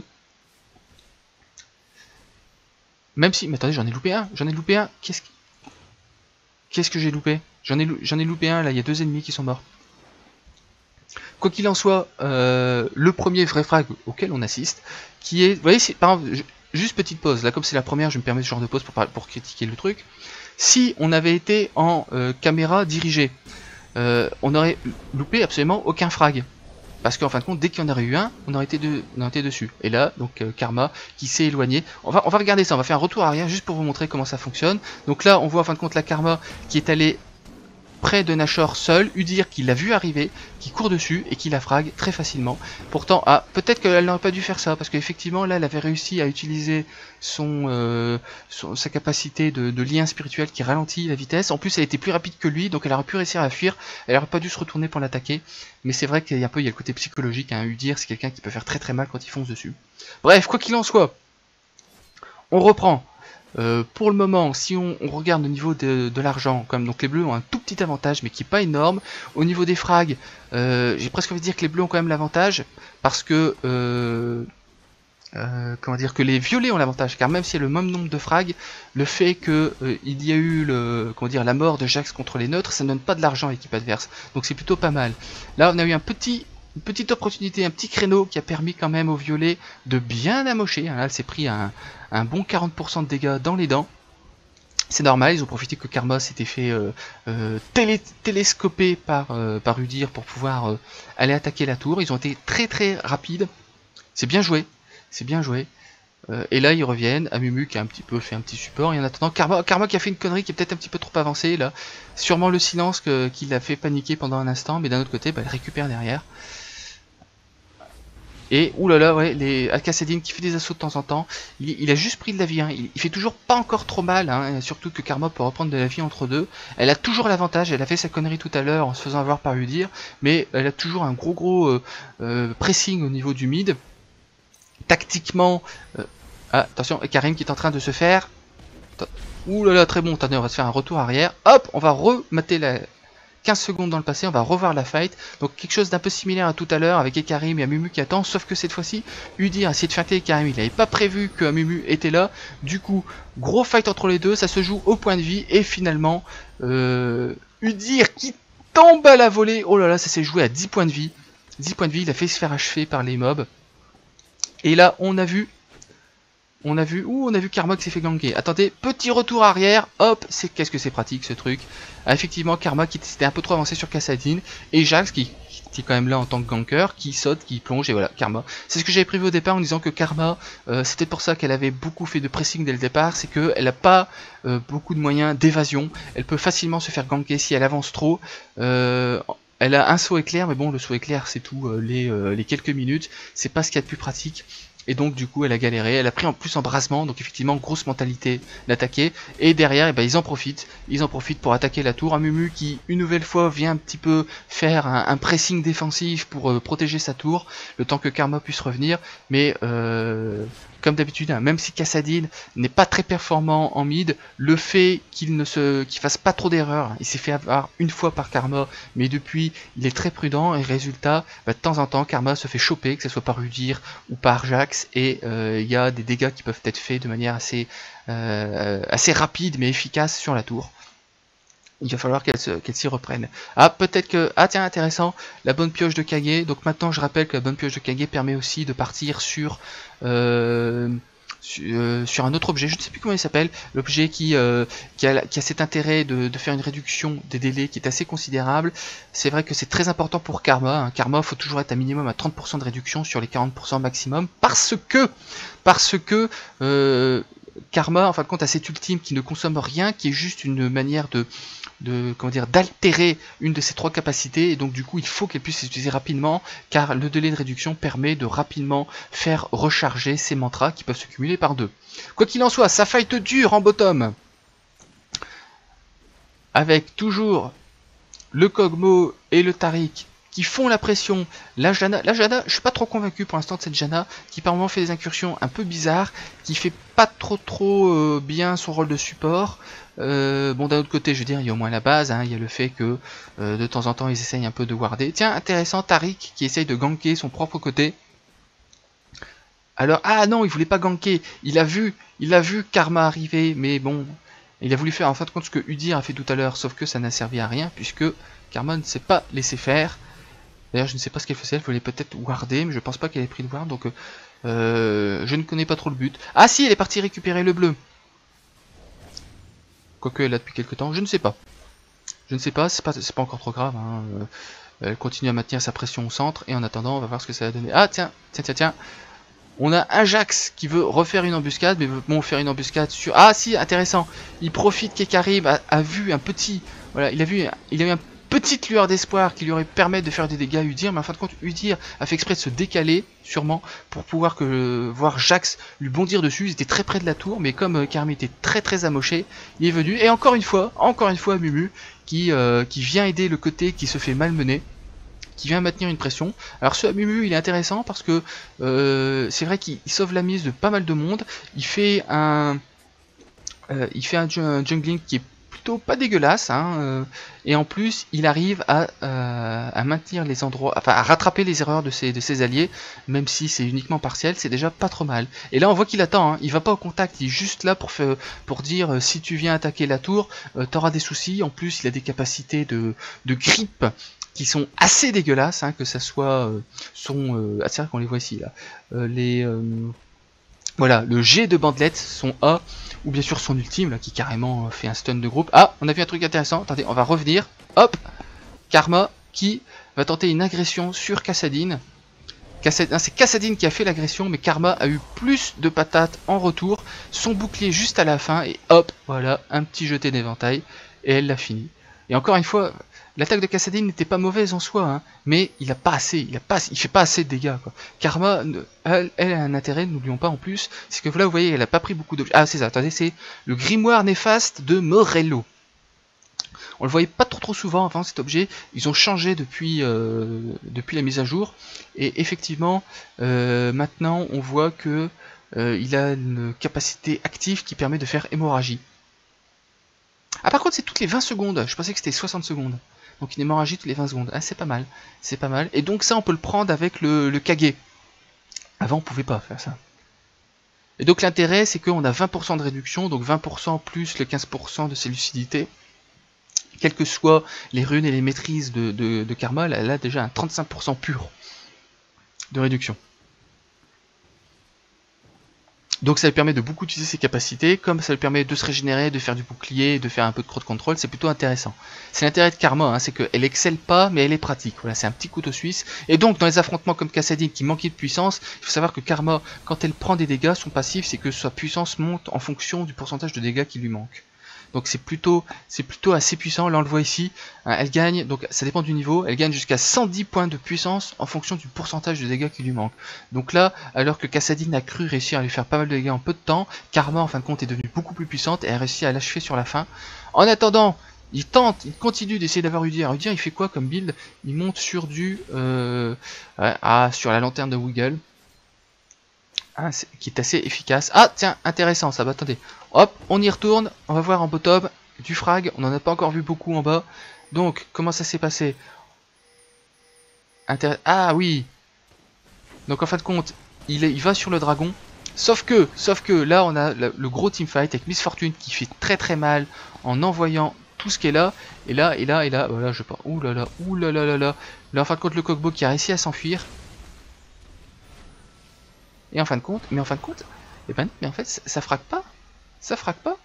Speaker 1: Même si, mais attendez, j'en ai loupé un, qu'est-ce que j'ai loupé? J'en ai loupé un, là, il y a 2 ennemis qui sont morts. Quoi qu'il en soit, le premier vrai frag auquel on assiste, qui est... Vous voyez, par exemple, juste petite pause, là comme c'est la première, je me permets ce genre de pause pour critiquer le truc. Si on avait été en caméra dirigée, on aurait loupé absolument aucun frag. parce qu'en fin de compte, dès qu'il y en aurait eu un, on aurait été dessus. Et là, donc Karma qui s'est éloigné. On va regarder ça, on va faire un retour arrière juste pour vous montrer comment ça fonctionne. Donc là, on voit en fin de compte la Karma qui est allée près de Nashor seul, Udyr qui l'a vu arriver, qui court dessus et qui la frag très facilement. Pourtant, peut-être qu'elle n'aurait pas dû faire ça, parce qu'effectivement là elle avait réussi à utiliser sa capacité de lien spirituel qui ralentit la vitesse. En plus elle était plus rapide que lui, donc elle aurait pu réussir à fuir, elle aurait pas dû se retourner pour l'attaquer. Mais c'est vrai qu'il y a le côté psychologique, hein. Udyr c'est quelqu'un qui peut faire très très mal quand il fonce dessus. Bref, quoi qu'il en soit, on reprend. Pour le moment, si on regarde au niveau de l'argent, comme donc les bleus ont un tout petit avantage, mais qui n'est pas énorme. Au niveau des frags, j'ai presque envie de dire que les bleus ont quand même l'avantage, parce que comment dire, que les violets ont l'avantage, car même s'il y a le même nombre de frags, le fait que il y a eu la mort de Jax contre les neutres, ça ne donne pas de l'argent à l'équipe adverse, donc c'est plutôt pas mal. Là, on a eu une petite opportunité, un petit créneau qui a permis quand même aux violets de bien amocher. Là, elle s'est pris un bon 40% de dégâts dans les dents. C'est normal, ils ont profité que Karma s'était fait télescoper par Udyr pour pouvoir aller attaquer la tour. Ils ont été très très rapides. C'est bien joué. C'est bien joué. Et là ils reviennent. Amumu qui a un petit peu fait un petit support. Et en attendant, Karma qui a fait une connerie qui est peut-être un petit peu trop avancée là. Sûrement le silence qui l'a fait paniquer pendant un instant. Mais d'un autre côté, elle récupère derrière. Et oulala, ouais, les Kassadin qui fait des assauts de temps en temps, il a juste pris de la vie, hein. Il fait toujours pas encore trop mal, hein. Surtout que Karma peut reprendre de la vie entre deux. Elle a toujours l'avantage, elle a fait sa connerie tout à l'heure en se faisant avoir par Udyr, mais elle a toujours un gros pressing au niveau du mid. Tactiquement, attention, Karim qui est en train de se faire... Oulala, très bon, attendez, on va se faire un retour arrière. Hop, on va remater la... 15 secondes dans le passé, on va revoir la fight. Donc quelque chose d'un peu similaire à tout à l'heure avec Ekarim et Amumu qui attend, sauf que cette fois-ci, Udyr a essayé de feinter Ekarim, il n'avait pas prévu que Amumu était là. Du coup, gros fight entre les deux, ça se joue au point de vie et finalement, Udyr qui tombe à la volée. Oh là là, ça s'est joué à 10 points de vie. 10 points de vie, il a fait se faire achever par les mobs. Et là, on a vu Karma qui s'est fait ganker. Attendez, petit retour arrière, hop, qu'est-ce que c'est pratique ce truc. Effectivement, Karma qui s'était un peu trop avancé sur Kassadin, et Jax qui est quand même là en tant que ganker, qui saute, qui plonge, et voilà, Karma. C'est ce que j'avais prévu au départ en disant que Karma, c'était pour ça qu'elle avait beaucoup fait de pressing dès le départ, c'est qu'elle n'a pas beaucoup de moyens d'évasion, elle peut facilement se faire ganker si elle avance trop. Elle a un saut éclair, mais bon, le saut éclair c'est tout les quelques minutes, c'est pas ce qu'il y a de plus pratique. Et donc du coup elle a galéré, elle a pris en plus embrassement, donc effectivement grosse mentalité d'attaquer. Et derrière ils en profitent pour attaquer la tour. Amumu qui une nouvelle fois vient un petit peu faire un pressing défensif pour protéger sa tour, le temps que Karma puisse revenir. Mais comme d'habitude, hein, même si Kassadin n'est pas très performant en mid, le fait qu'il fasse pas trop d'erreurs, il s'est fait avoir une fois par Karma, mais depuis il est très prudent et résultat, de temps en temps Karma se fait choper, que ce soit par Udyr ou par Jax, et il y a des dégâts qui peuvent être faits de manière assez rapide mais efficace sur la tour. Il va falloir qu'elle s'y reprenne. Ah, peut-être que... Ah tiens, intéressant, la bonne pioche de Kage. Donc maintenant, je rappelle que la bonne pioche de Kage permet aussi de partir sur un autre objet. Je ne sais plus comment il s'appelle. L'objet qui a cet intérêt de faire une réduction des délais qui est assez considérable. C'est vrai que c'est très important pour Karma. Hein. Karma, il faut toujours être à minimum à 30% de réduction sur les 40% maximum. Parce que Karma, en fin de compte, a cet ultime qui ne consomme rien, qui est juste une manière d'altérer une de ces trois capacités, et donc du coup il faut qu'elle puisse s'utiliser rapidement, car le délai de réduction permet de rapidement faire recharger ces mantras qui peuvent se cumuler par deux. Quoi qu'il en soit, ça fight dure en bottom, avec toujours le Kog'Maw et le Taric qui font la pression. La Janna, je suis pas trop convaincu pour l'instant de cette Janna, qui par moment fait des incursions un peu bizarres, qui fait pas trop bien son rôle de support. Bon, d'un autre côté, je veux dire, il y a au moins la base, hein, il y a le fait que de temps en temps ils essayent un peu de warder. Tiens, intéressant, Taric qui essaye de ganker son propre côté. Alors, ah non, il voulait pas ganker, il a vu Karma arriver, mais bon, il a voulu faire en fin de compte ce que Udyr a fait tout à l'heure, sauf que ça n'a servi à rien, puisque Karma ne s'est pas laissé faire. D'ailleurs, je ne sais pas ce qu'elle faisait, elle voulait peut-être warder, mais je pense pas qu'elle ait pris de ward, donc je ne connais pas trop le but. Ah si, elle est partie récupérer le bleu. Quoique elle l'a depuis quelques temps, je ne sais pas. Je ne sais pas, c'est pas encore trop grave. Hein. Elle continue à maintenir sa pression au centre, et en attendant, on va voir ce que ça va donner. Ah tiens, tiens. On a Ajax qui veut refaire une embuscade, mais bon, faire une embuscade sur... Ah si, intéressant. Il profite qu'Ekarim a vu un petit... Voilà, il a eu une petite lueur d'espoir qui lui aurait permis de faire des dégâts à Udyr, mais en fin de compte, Udyr a fait exprès de se décaler, sûrement, pour pouvoir voir Jax lui bondir dessus. Il était très près de la tour, mais comme Ekarim était très amoché, il est venu. Et encore une fois, Mumu, qui vient aider le côté qui se fait malmener, qui vient maintenir une pression. Alors ce Mumu il est intéressant parce que c'est vrai qu'il sauve la mise de pas mal de monde. Il fait un jungling qui est plutôt pas dégueulasse, hein, et en plus il arrive à maintenir les endroits, enfin à rattraper les erreurs de ses alliés, même si c'est uniquement partiel, c'est déjà pas trop mal. Et là on voit qu'il attend, hein, il va pas au contact, il est juste là pour dire si tu viens attaquer la tour, t'auras des soucis. En plus il a des capacités de grip qui sont assez dégueulasses, hein, que ça soit c'est vrai qu'on les voit ici là, voilà, le G de Bandelette, son A, ou bien sûr son ultime là, qui carrément fait un stun de groupe. Ah, on a vu un truc intéressant, attendez, on va revenir, hop, Karma qui va tenter une agression sur Kassadin. C'est Kassadin qui a fait l'agression, mais Karma a eu plus de patates en retour, son bouclier juste à la fin, et hop, voilà, un petit jeté d'éventail, et elle l'a fini. Et encore une fois, l'attaque de Kassadin n'était pas mauvaise en soi, hein, mais il fait pas assez de dégâts, quoi. Karma, elle a un intérêt, n'oublions pas en plus, c'est que là vous voyez, elle a pas pris beaucoup d'objets. Ah c'est ça, attendez, c'est le grimoire néfaste de Morello. On le voyait pas trop souvent avant cet objet, ils ont changé depuis la mise à jour, et effectivement, maintenant on voit que il a une capacité active qui permet de faire hémorragie. Ah par contre c'est toutes les 20 secondes, je pensais que c'était 60 secondes. Donc une hémorragie toutes les 20 secondes. Ah c'est pas mal. C'est pas mal. Et donc ça on peut le prendre avec le Kage. Avant on pouvait pas faire ça. Et donc l'intérêt c'est qu'on a 20% de réduction, donc 20% plus le 15% de ses lucidités. Quelles que soient les runes et les maîtrises de Karma, elle a déjà un 35% pur de réduction. Donc ça lui permet de beaucoup utiliser ses capacités, comme ça lui permet de se régénérer, de faire du bouclier, de faire un peu de crowd control, c'est plutôt intéressant. C'est l'intérêt de Karma, hein, c'est qu'elle excelle pas, mais elle est pratique. Voilà, c'est un petit couteau suisse. Et donc dans les affrontements comme Kassadin qui manquait de puissance, il faut savoir que Karma, quand elle prend des dégâts, son passif c'est que sa puissance monte en fonction du pourcentage de dégâts qui lui manque. Donc c'est plutôt assez puissant, là on le voit ici, hein, elle gagne, donc ça dépend du niveau, elle gagne jusqu'à 110 points de puissance en fonction du pourcentage de dégâts qui lui manque. Donc là, alors que Kassadin a cru réussir à lui faire pas mal de dégâts en peu de temps, Karma en fin de compte est devenue beaucoup plus puissante et a réussi à l'achever sur la fin. En attendant, il continue d'essayer d'avoir Udyr. Udyr il fait quoi comme build? Il monte sur sur la lanterne de Wiggle. Ah, qui est assez efficace. Ah tiens, intéressant ça, bah attendez. Hop, on y retourne, on va voir en bottom du frag, on n'en a pas encore vu beaucoup en bas. Donc, comment ça s'est passé? Ah oui. Donc en fin de compte, il va sur le dragon. Sauf que là on a le gros teamfight avec Miss Fortune qui fait très mal en envoyant tout ce qui est là. Et là, voilà, je sais pas. Ouh là là. Là en fin de compte, le Kog'Maw qui a réussi à s'enfuir. Et en fin de compte, mais en fait, ça frappe pas. Ça frappe pas.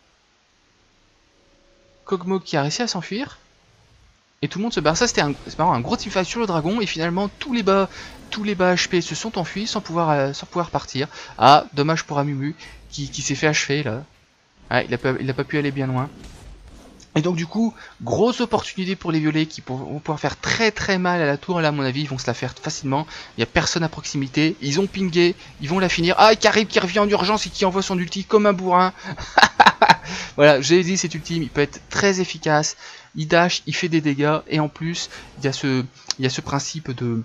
Speaker 1: Kog'Maw qui a réussi à s'enfuir. Et tout le monde se barre. Ça c'était un gros teamfight sur le dragon. Et finalement tous les bas HP se sont enfuis sans pouvoir partir. Ah, dommage pour Amumu qui s'est fait achever là. Ah, il a pas pu aller bien loin. Et donc du coup, grosse opportunité pour les violets qui vont pouvoir faire très mal à la tour. Là à mon avis ils vont se la faire facilement. Il n'y a personne à proximité. Ils ont pingé, ils vont la finir. Ah, Karim qui revient en urgence et qui envoie son ulti comme un bourrin. Voilà, j'ai dit cet ultime, il peut être très efficace. Il dash, il fait des dégâts. Et en plus, il y a ce principe de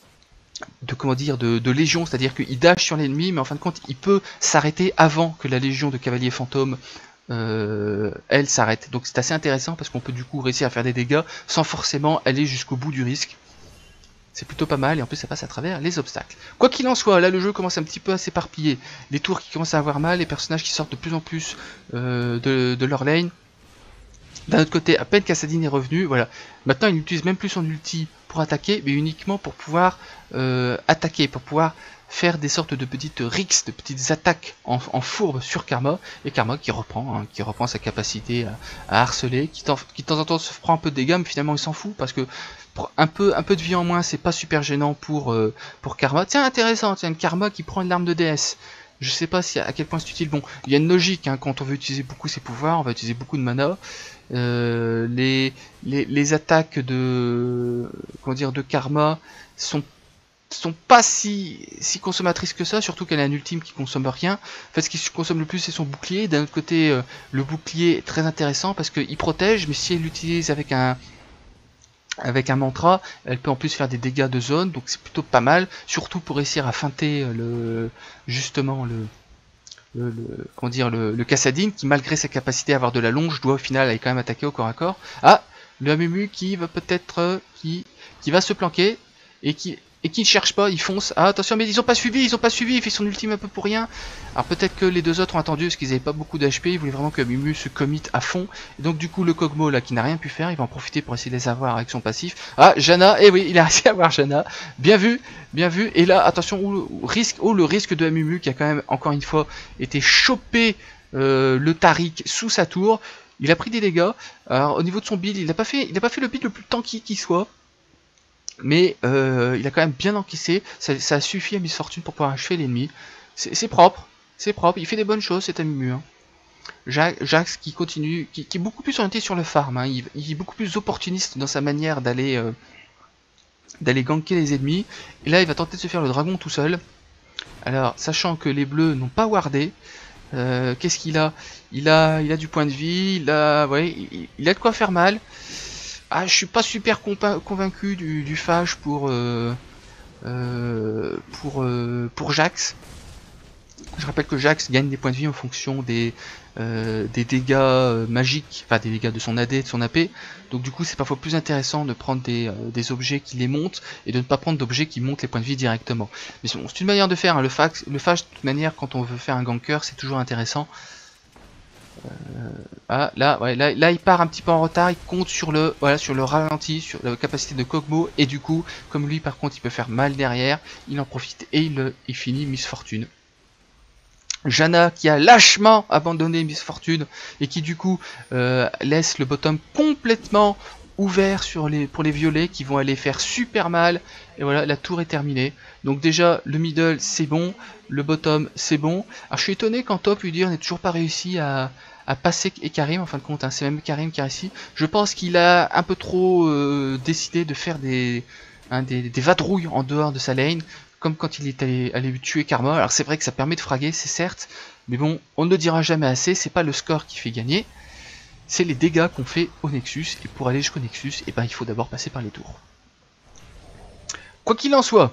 Speaker 1: légion, c'est-à-dire qu'il dash sur l'ennemi, mais en fin de compte il peut s'arrêter avant que la légion de cavaliers fantômes elle s'arrête. Donc c'est assez intéressant parce qu'on peut du coup réussir à faire des dégâts sans forcément aller jusqu'au bout du risque. C'est plutôt pas mal et en plus ça passe à travers les obstacles. Quoi qu'il en soit, là le jeu commence un petit peu à s'éparpiller. Les tours qui commencent à avoir mal, les personnages qui sortent de plus en plus de leur lane. D'un autre côté, à peine Kassadin est revenu, voilà. Maintenant, il n'utilise même plus son ulti pour attaquer, mais uniquement pour pouvoir attaquer, pour pouvoir faire des sortes de petites rixes, de petites attaques en fourbe sur Karma, et Karma qui reprend sa capacité à harceler, qui de temps en temps se prend un peu de dégâts, mais finalement il s'en fout, parce que pour un peu de vie en moins, c'est pas super gênant pour Karma. Tiens, intéressant, tiens, une Karma qui prend une arme de DS. Je sais pas si à quel point c'est utile. Bon, il y a une logique, hein, quand on veut utiliser beaucoup ses pouvoirs, on va utiliser beaucoup de mana. Les attaques de de Karma sont pas si consommatrices que ça, surtout qu'elle a un ultime qui consomme rien. En fait, ce qui consomme le plus, c'est son bouclier. D'un autre côté, le bouclier est très intéressant parce qu'il protège, mais si elle l'utilise avec un mantra, elle peut en plus faire des dégâts de zone, donc c'est plutôt pas mal, surtout pour réussir à feinter le Kassadin, qui malgré sa capacité à avoir de la longe, doit au final aller quand même attaquer au corps à corps. Ah, le Amumu qui va peut-être qui va se planquer et qui ne cherche pas, il fonce. Ah attention, mais ils ont pas suivi, il fait son ultime un peu pour rien. Alors peut-être que les deux autres ont attendu parce qu'ils n'avaient pas beaucoup d'HP, ils voulaient vraiment que Amumu se commit à fond. Et donc du coup le Kog'Maw là qui n'a rien pu faire, il va en profiter pour essayer de les avoir avec son passif. Ah, Janna, eh oui, il a réussi à avoir Janna. Bien vu, bien vu. Et là, attention, le risque de Amumu qui a quand même encore une fois été chopé le Taric sous sa tour. Il a pris des dégâts. Alors au niveau de son build, il n'a pas fait le build le plus tanky qui soit. Mais il a quand même bien encaissé, ça a suffi à Miss Fortune pour pouvoir achever l'ennemi. C'est propre, il fait des bonnes choses cet Amumu. Hein. Jax qui continue, qui est beaucoup plus orienté sur le farm, hein. Il est beaucoup plus opportuniste dans sa manière d'aller ganker les ennemis. Et là il va tenter de se faire le dragon tout seul. Alors sachant que les bleus n'ont pas wardé, qu'est-ce qu'il a? Il a du point de vie, il a de quoi faire mal. Ah, je suis pas super convaincu du Phage pour Jax. Je rappelle que Jax gagne des points de vie en fonction des dégâts magiques, enfin des dégâts de son AD et de son AP. Donc du coup c'est parfois plus intéressant de prendre des objets qui les montent et de ne pas prendre d'objets qui montent les points de vie directement. Mais bon, c'est une manière de faire, hein. Le Phage de toute manière quand on veut faire un ganker c'est toujours intéressant. Ah, là, là il part un petit peu en retard, il compte sur le ralenti, sur la capacité de Kog'Maw, et du coup, comme lui par contre il peut faire mal derrière, il en profite et il finit Miss Fortune. Janna qui a lâchement abandonné Miss Fortune et qui du coup laisse le bottom complètement ouvert pour les violets qui vont aller faire super mal. Et voilà, la tour est terminée. Donc déjà le middle c'est bon, le bottom c'est bon. Alors je suis étonné qu'en top Udyr n'ait toujours pas réussi à passer Ekarim en fin de compte, hein. C'est même Ekarim qui a réussi. Je pense qu'il a un peu trop décidé de faire des vadrouilles en dehors de sa lane, comme quand il est allé tuer Karma. Alors c'est vrai que ça permet de fraguer, c'est certes, mais bon, on ne le dira jamais assez, c'est pas le score qui fait gagner, c'est les dégâts qu'on fait au Nexus, et pour aller jusqu'au Nexus, et ben, il faut d'abord passer par les tours. Quoi qu'il en soit,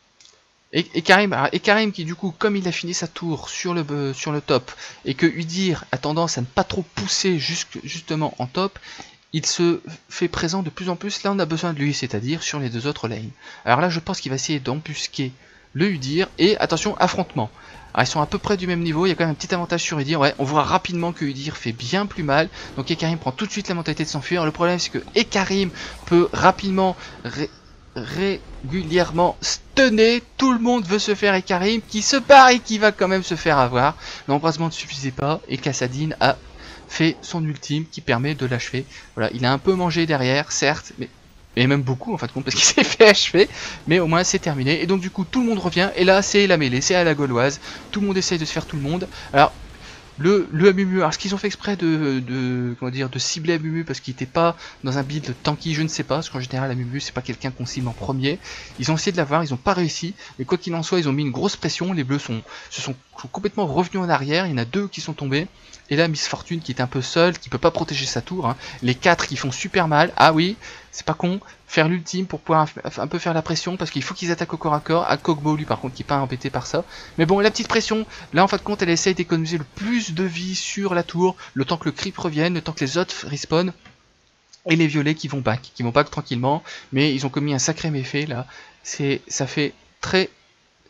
Speaker 1: Ekarim qui du coup, comme il a fini sa tour sur le top, et que Udyr a tendance à ne pas trop pousser justement en top, il se fait présent de plus en plus. Là on a besoin de lui, c'est-à-dire sur les deux autres lanes. Alors là je pense qu'il va essayer d'embusquer le Udyr, et attention, affrontement. Alors ils sont à peu près du même niveau, il y a quand même un petit avantage sur Udyr, ouais, on voit rapidement que Udyr fait bien plus mal, donc Ekarim prend tout de suite la mentalité de s'enfuir. Le problème c'est que Ekarim peut rapidement régulièrement stunner, tout le monde veut se faire Ekarim, qui se barre et qui va quand même se faire avoir. L'embrasement ne suffisait pas, et Kassadin a fait son ultime qui permet de l'achever. Voilà, il a un peu mangé derrière, certes, mais et même beaucoup en fin de compte parce qu'il s'est fait achever, mais au moins c'est terminé. Et donc du coup tout le monde revient, et là c'est la mêlée, c'est à la gauloise, tout le monde essaye de se faire tout le monde. Alors le Amumu, alors est-ce qu'ils ont fait exprès de cibler Amumu parce qu'il n'était pas dans un build tanky, je ne sais pas, parce qu'en général Amumu c'est pas quelqu'un qu'on cible en premier. Ils ont essayé de l'avoir, ils n'ont pas réussi, mais quoi qu'il en soit ils ont mis une grosse pression, les bleus sont complètement revenus en arrière, il y en a deux qui sont tombés. Et là Miss Fortune qui est un peu seule, qui peut pas protéger sa tour, hein. Les 4 qui font super mal, ah oui, c'est pas con, faire l'ultime pour pouvoir un peu faire la pression, parce qu'il faut qu'ils attaquent au corps à corps, à Kog'Maw lui par contre qui est pas embêté par ça. Mais bon, la petite pression, là en fin de compte elle essaye d'économiser le plus de vie sur la tour, le temps que le creep revienne, le temps que les autres respawn, et les violets qui vont back tranquillement, mais ils ont commis un sacré méfait là, ça fait très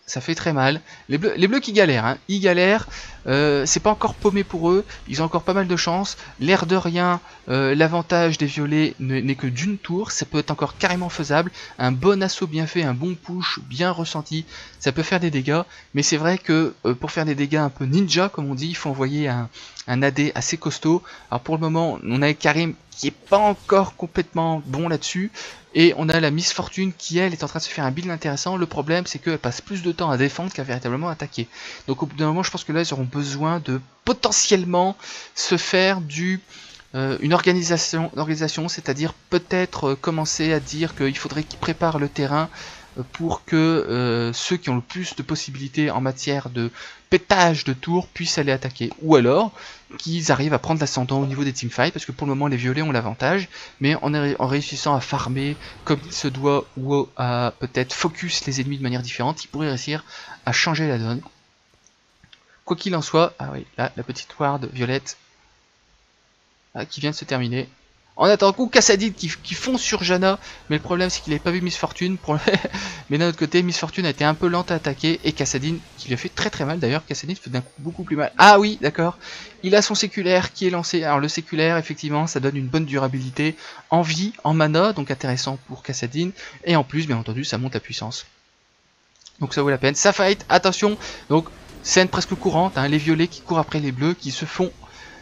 Speaker 1: ça fait très mal. Les bleus qui galèrent, hein. Ils galèrent, c'est pas encore paumé pour eux, ils ont encore pas mal de chance. L'air de rien, l'avantage des violets n'est que d'une tour, ça peut être encore carrément faisable. Un bon assaut bien fait, un bon push bien ressenti, ça peut faire des dégâts. Mais c'est vrai que pour faire des dégâts un peu ninja, comme on dit, il faut envoyer un AD assez costaud. Alors pour le moment, on a Karim qui est pas encore complètement bon là-dessus. Et on a la Miss Fortune qui, elle, est en train de se faire un build intéressant. Le problème, c'est qu'elle passe plus de temps à défendre qu'à véritablement attaquer. Donc au bout d'un moment, je pense que là, ils auront besoin de potentiellement se faire une organisation, c'est-à-dire peut-être commencer à dire qu'il faudrait qu'ils préparent le terrain pour que ceux qui ont le plus de possibilités en matière de pétage de tours puissent aller attaquer. Ou alors qu'ils arrivent à prendre l'ascendant au niveau des teamfights, parce que pour le moment les violets ont l'avantage, mais en réussissant à farmer comme il se doit, ou à peut-être focus les ennemis de manière différente, ils pourraient réussir à changer la donne. Quoi qu'il en soit, ah oui, là, la petite ward violette qui vient de se terminer. En attendant, Kassadin qui fonce sur Janna, mais le problème c'est qu'il n'avait pas vu Miss Fortune. Mais d'un autre côté, Miss Fortune a été un peu lente à attaquer, et Kassadin qui lui a fait très très mal d'ailleurs. Kassadin fait d'un coup beaucoup plus mal. Ah oui, d'accord. Il a son séculaire qui est lancé. Alors le séculaire, effectivement, ça donne une bonne durabilité en vie, en mana, donc intéressant pour Kassadin. Et en plus, bien entendu, ça monte la puissance. Donc ça vaut la peine. Ça fight, attention. Donc scène presque courante, hein, les violets qui courent après les bleus, qui se font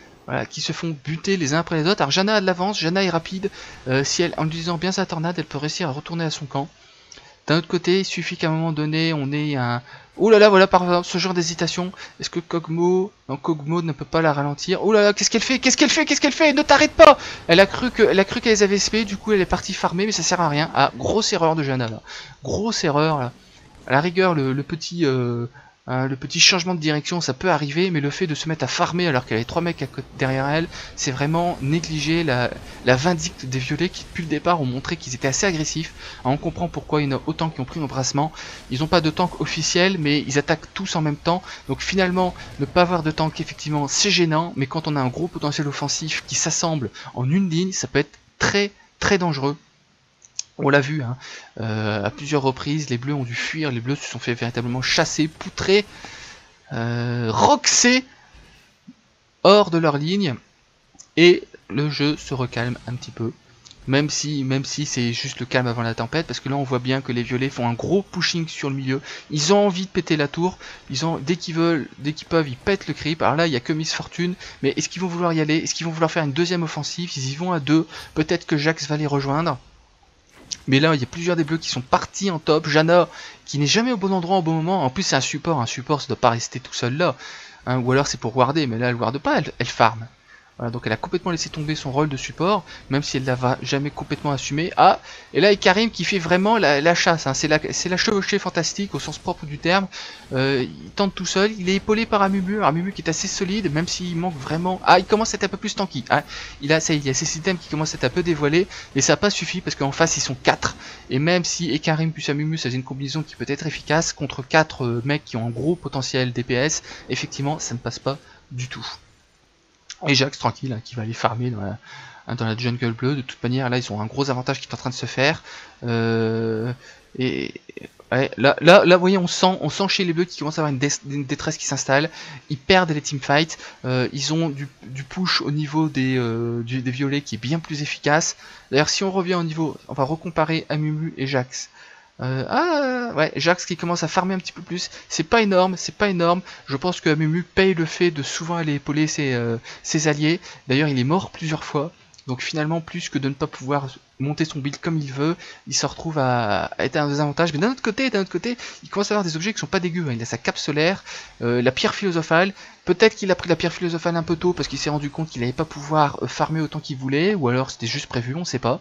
Speaker 1: buter les uns après les autres. Alors Janna a de l'avance, Janna est rapide, si elle, en utilisant bien sa tornade, elle peut réussir à retourner à son camp. D'un autre côté, il suffit qu'à un moment donné, on ait un... Oh là là, voilà par exemple ce genre d'hésitation. Est-ce que Kog'Maw ne peut pas la ralentir? Oh là là, qu'est-ce qu'elle fait? Qu'est-ce qu'elle fait? Qu'est-ce qu'elle fait? Ne t'arrête pas! Elle a cru qu'elle avait SP, du coup elle est partie farmer, mais ça sert à rien. Ah, grosse erreur de Janna là. Grosse erreur là. À la rigueur, le petit changement de direction, ça peut arriver, mais le fait de se mettre à farmer alors qu'elle avait 3 mecs derrière elle, c'est vraiment négliger la vindicte des violets qui depuis le départ ont montré qu'ils étaient assez agressifs. Alors on comprend pourquoi il y en a autant qui ont pris l'embrassement. Ils n'ont pas de tank officiel, mais ils attaquent tous en même temps. Donc finalement, ne pas avoir de tank, effectivement, c'est gênant, mais quand on a un gros potentiel offensif qui s'assemble en une ligne, ça peut être très très dangereux. On l'a vu, hein, à plusieurs reprises, les bleus ont dû fuir, les bleus se sont fait véritablement chasser, poutrer, roxer hors de leur ligne, et le jeu se recalme un petit peu, même si c'est juste le calme avant la tempête, parce que là on voit bien que les violets font un gros pushing sur le milieu, ils ont envie de péter la tour, dès qu'ils peuvent, ils pètent le creep. Alors là il n'y a que Miss Fortune, mais est-ce qu'ils vont vouloir y aller? Est-ce qu'ils vont vouloir faire une deuxième offensive? Ils y vont à deux, peut-être que Jax va les rejoindre. Mais là, il y a plusieurs des bleus qui sont partis en top. Janna, qui n'est jamais au bon endroit au bon moment. En plus, c'est un support. Un support, ça ne doit pas rester tout seul là. Hein, ou alors, c'est pour warder. Mais là, elle warde pas, elle farm. Voilà, donc elle a complètement laissé tomber son rôle de support, même si elle ne l'a jamais complètement assumé. Ah, et là, il y a Karim qui fait vraiment la chasse. Hein. C'est la chevauchée fantastique au sens propre du terme. Il tente tout seul. Il est épaulé par Amumu. Amumu qui est assez solide, même s'il manque vraiment... Ah, il commence à être un peu plus tanky. Ah, il y a ces systèmes qui commencent à être un peu dévoilés, mais ça n'a pas suffi parce qu'en face, ils sont 4. Et même si Karim plus Amumu, ça faisait une combinaison qui peut être efficace contre 4 mecs qui ont un gros potentiel DPS, effectivement, ça ne passe pas du tout. Et Jax tranquille, hein, qui va aller farmer dans la jungle bleue. De toute manière, là ils ont un gros avantage qui est en train de se faire. Et ouais, là, vous voyez, on sent chez les bleus qui commencent à avoir une détresse qui s'installe. Ils perdent les teamfights. Ils ont du push au niveau des violets qui est bien plus efficace. D'ailleurs, si on revient au niveau, on va recomparer Amumu et Jax. Ouais, Jax qui commence à farmer un petit peu plus, c'est pas énorme, je pense que Amumu paye le fait de souvent aller épauler ses alliés, d'ailleurs il est mort plusieurs fois, donc finalement plus que de ne pas pouvoir monter son build comme il veut, il se retrouve à être un désavantage, mais d'un autre côté, il commence à avoir des objets qui sont pas dégueux, hein. Il a sa cape solaire, la pierre philosophale, peut-être qu'il a pris la pierre philosophale un peu tôt parce qu'il s'est rendu compte qu'il n'allait pas pouvoir farmer autant qu'il voulait, ou alors c'était juste prévu, on sait pas.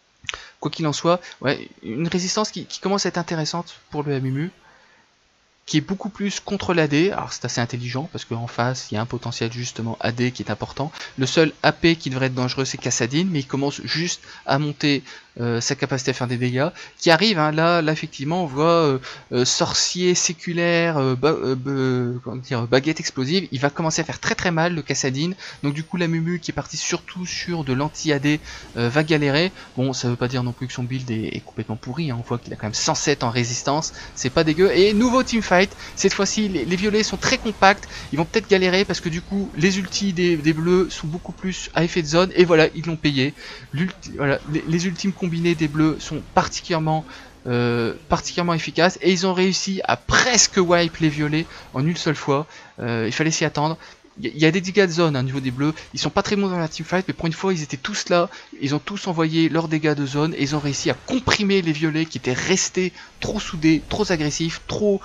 Speaker 1: Quoi qu'il en soit, ouais, une résistance qui commence à être intéressante pour le Amumu, qui est beaucoup plus contre l'AD. Alors c'est assez intelligent parce qu'en face il y a un potentiel justement AD qui est important. Le seul AP qui devrait être dangereux c'est Kassadin, mais il commence juste à monter sa capacité à faire des dégâts, qui arrive, hein, là effectivement on voit sorcier séculaire, baguette explosive, il va commencer à faire très très mal le Kassadin, donc du coup la Mumu qui est partie surtout sur de l'anti-AD va galérer. Bon, ça veut pas dire non plus que son build est complètement pourri, hein. On voit qu'il a quand même 107 en résistance, c'est pas dégueu. Et nouveau teamfight, cette fois-ci les violets sont très compacts, ils vont peut-être galérer parce que du coup les ultis des bleus sont beaucoup plus à effet de zone, et voilà, ils l'ont payé. Voilà, les ultimes combinés des bleus sont particulièrement efficaces, et ils ont réussi à presque wipe les violets en une seule fois. Il fallait s'y attendre. Il y a des dégâts de zone au niveau des bleus, ils sont pas très bons dans la teamfight, mais pour une fois ils étaient tous là, ils ont tous envoyé leurs dégâts de zone, et ils ont réussi à comprimer les violets qui étaient restés trop soudés, trop agressifs, trop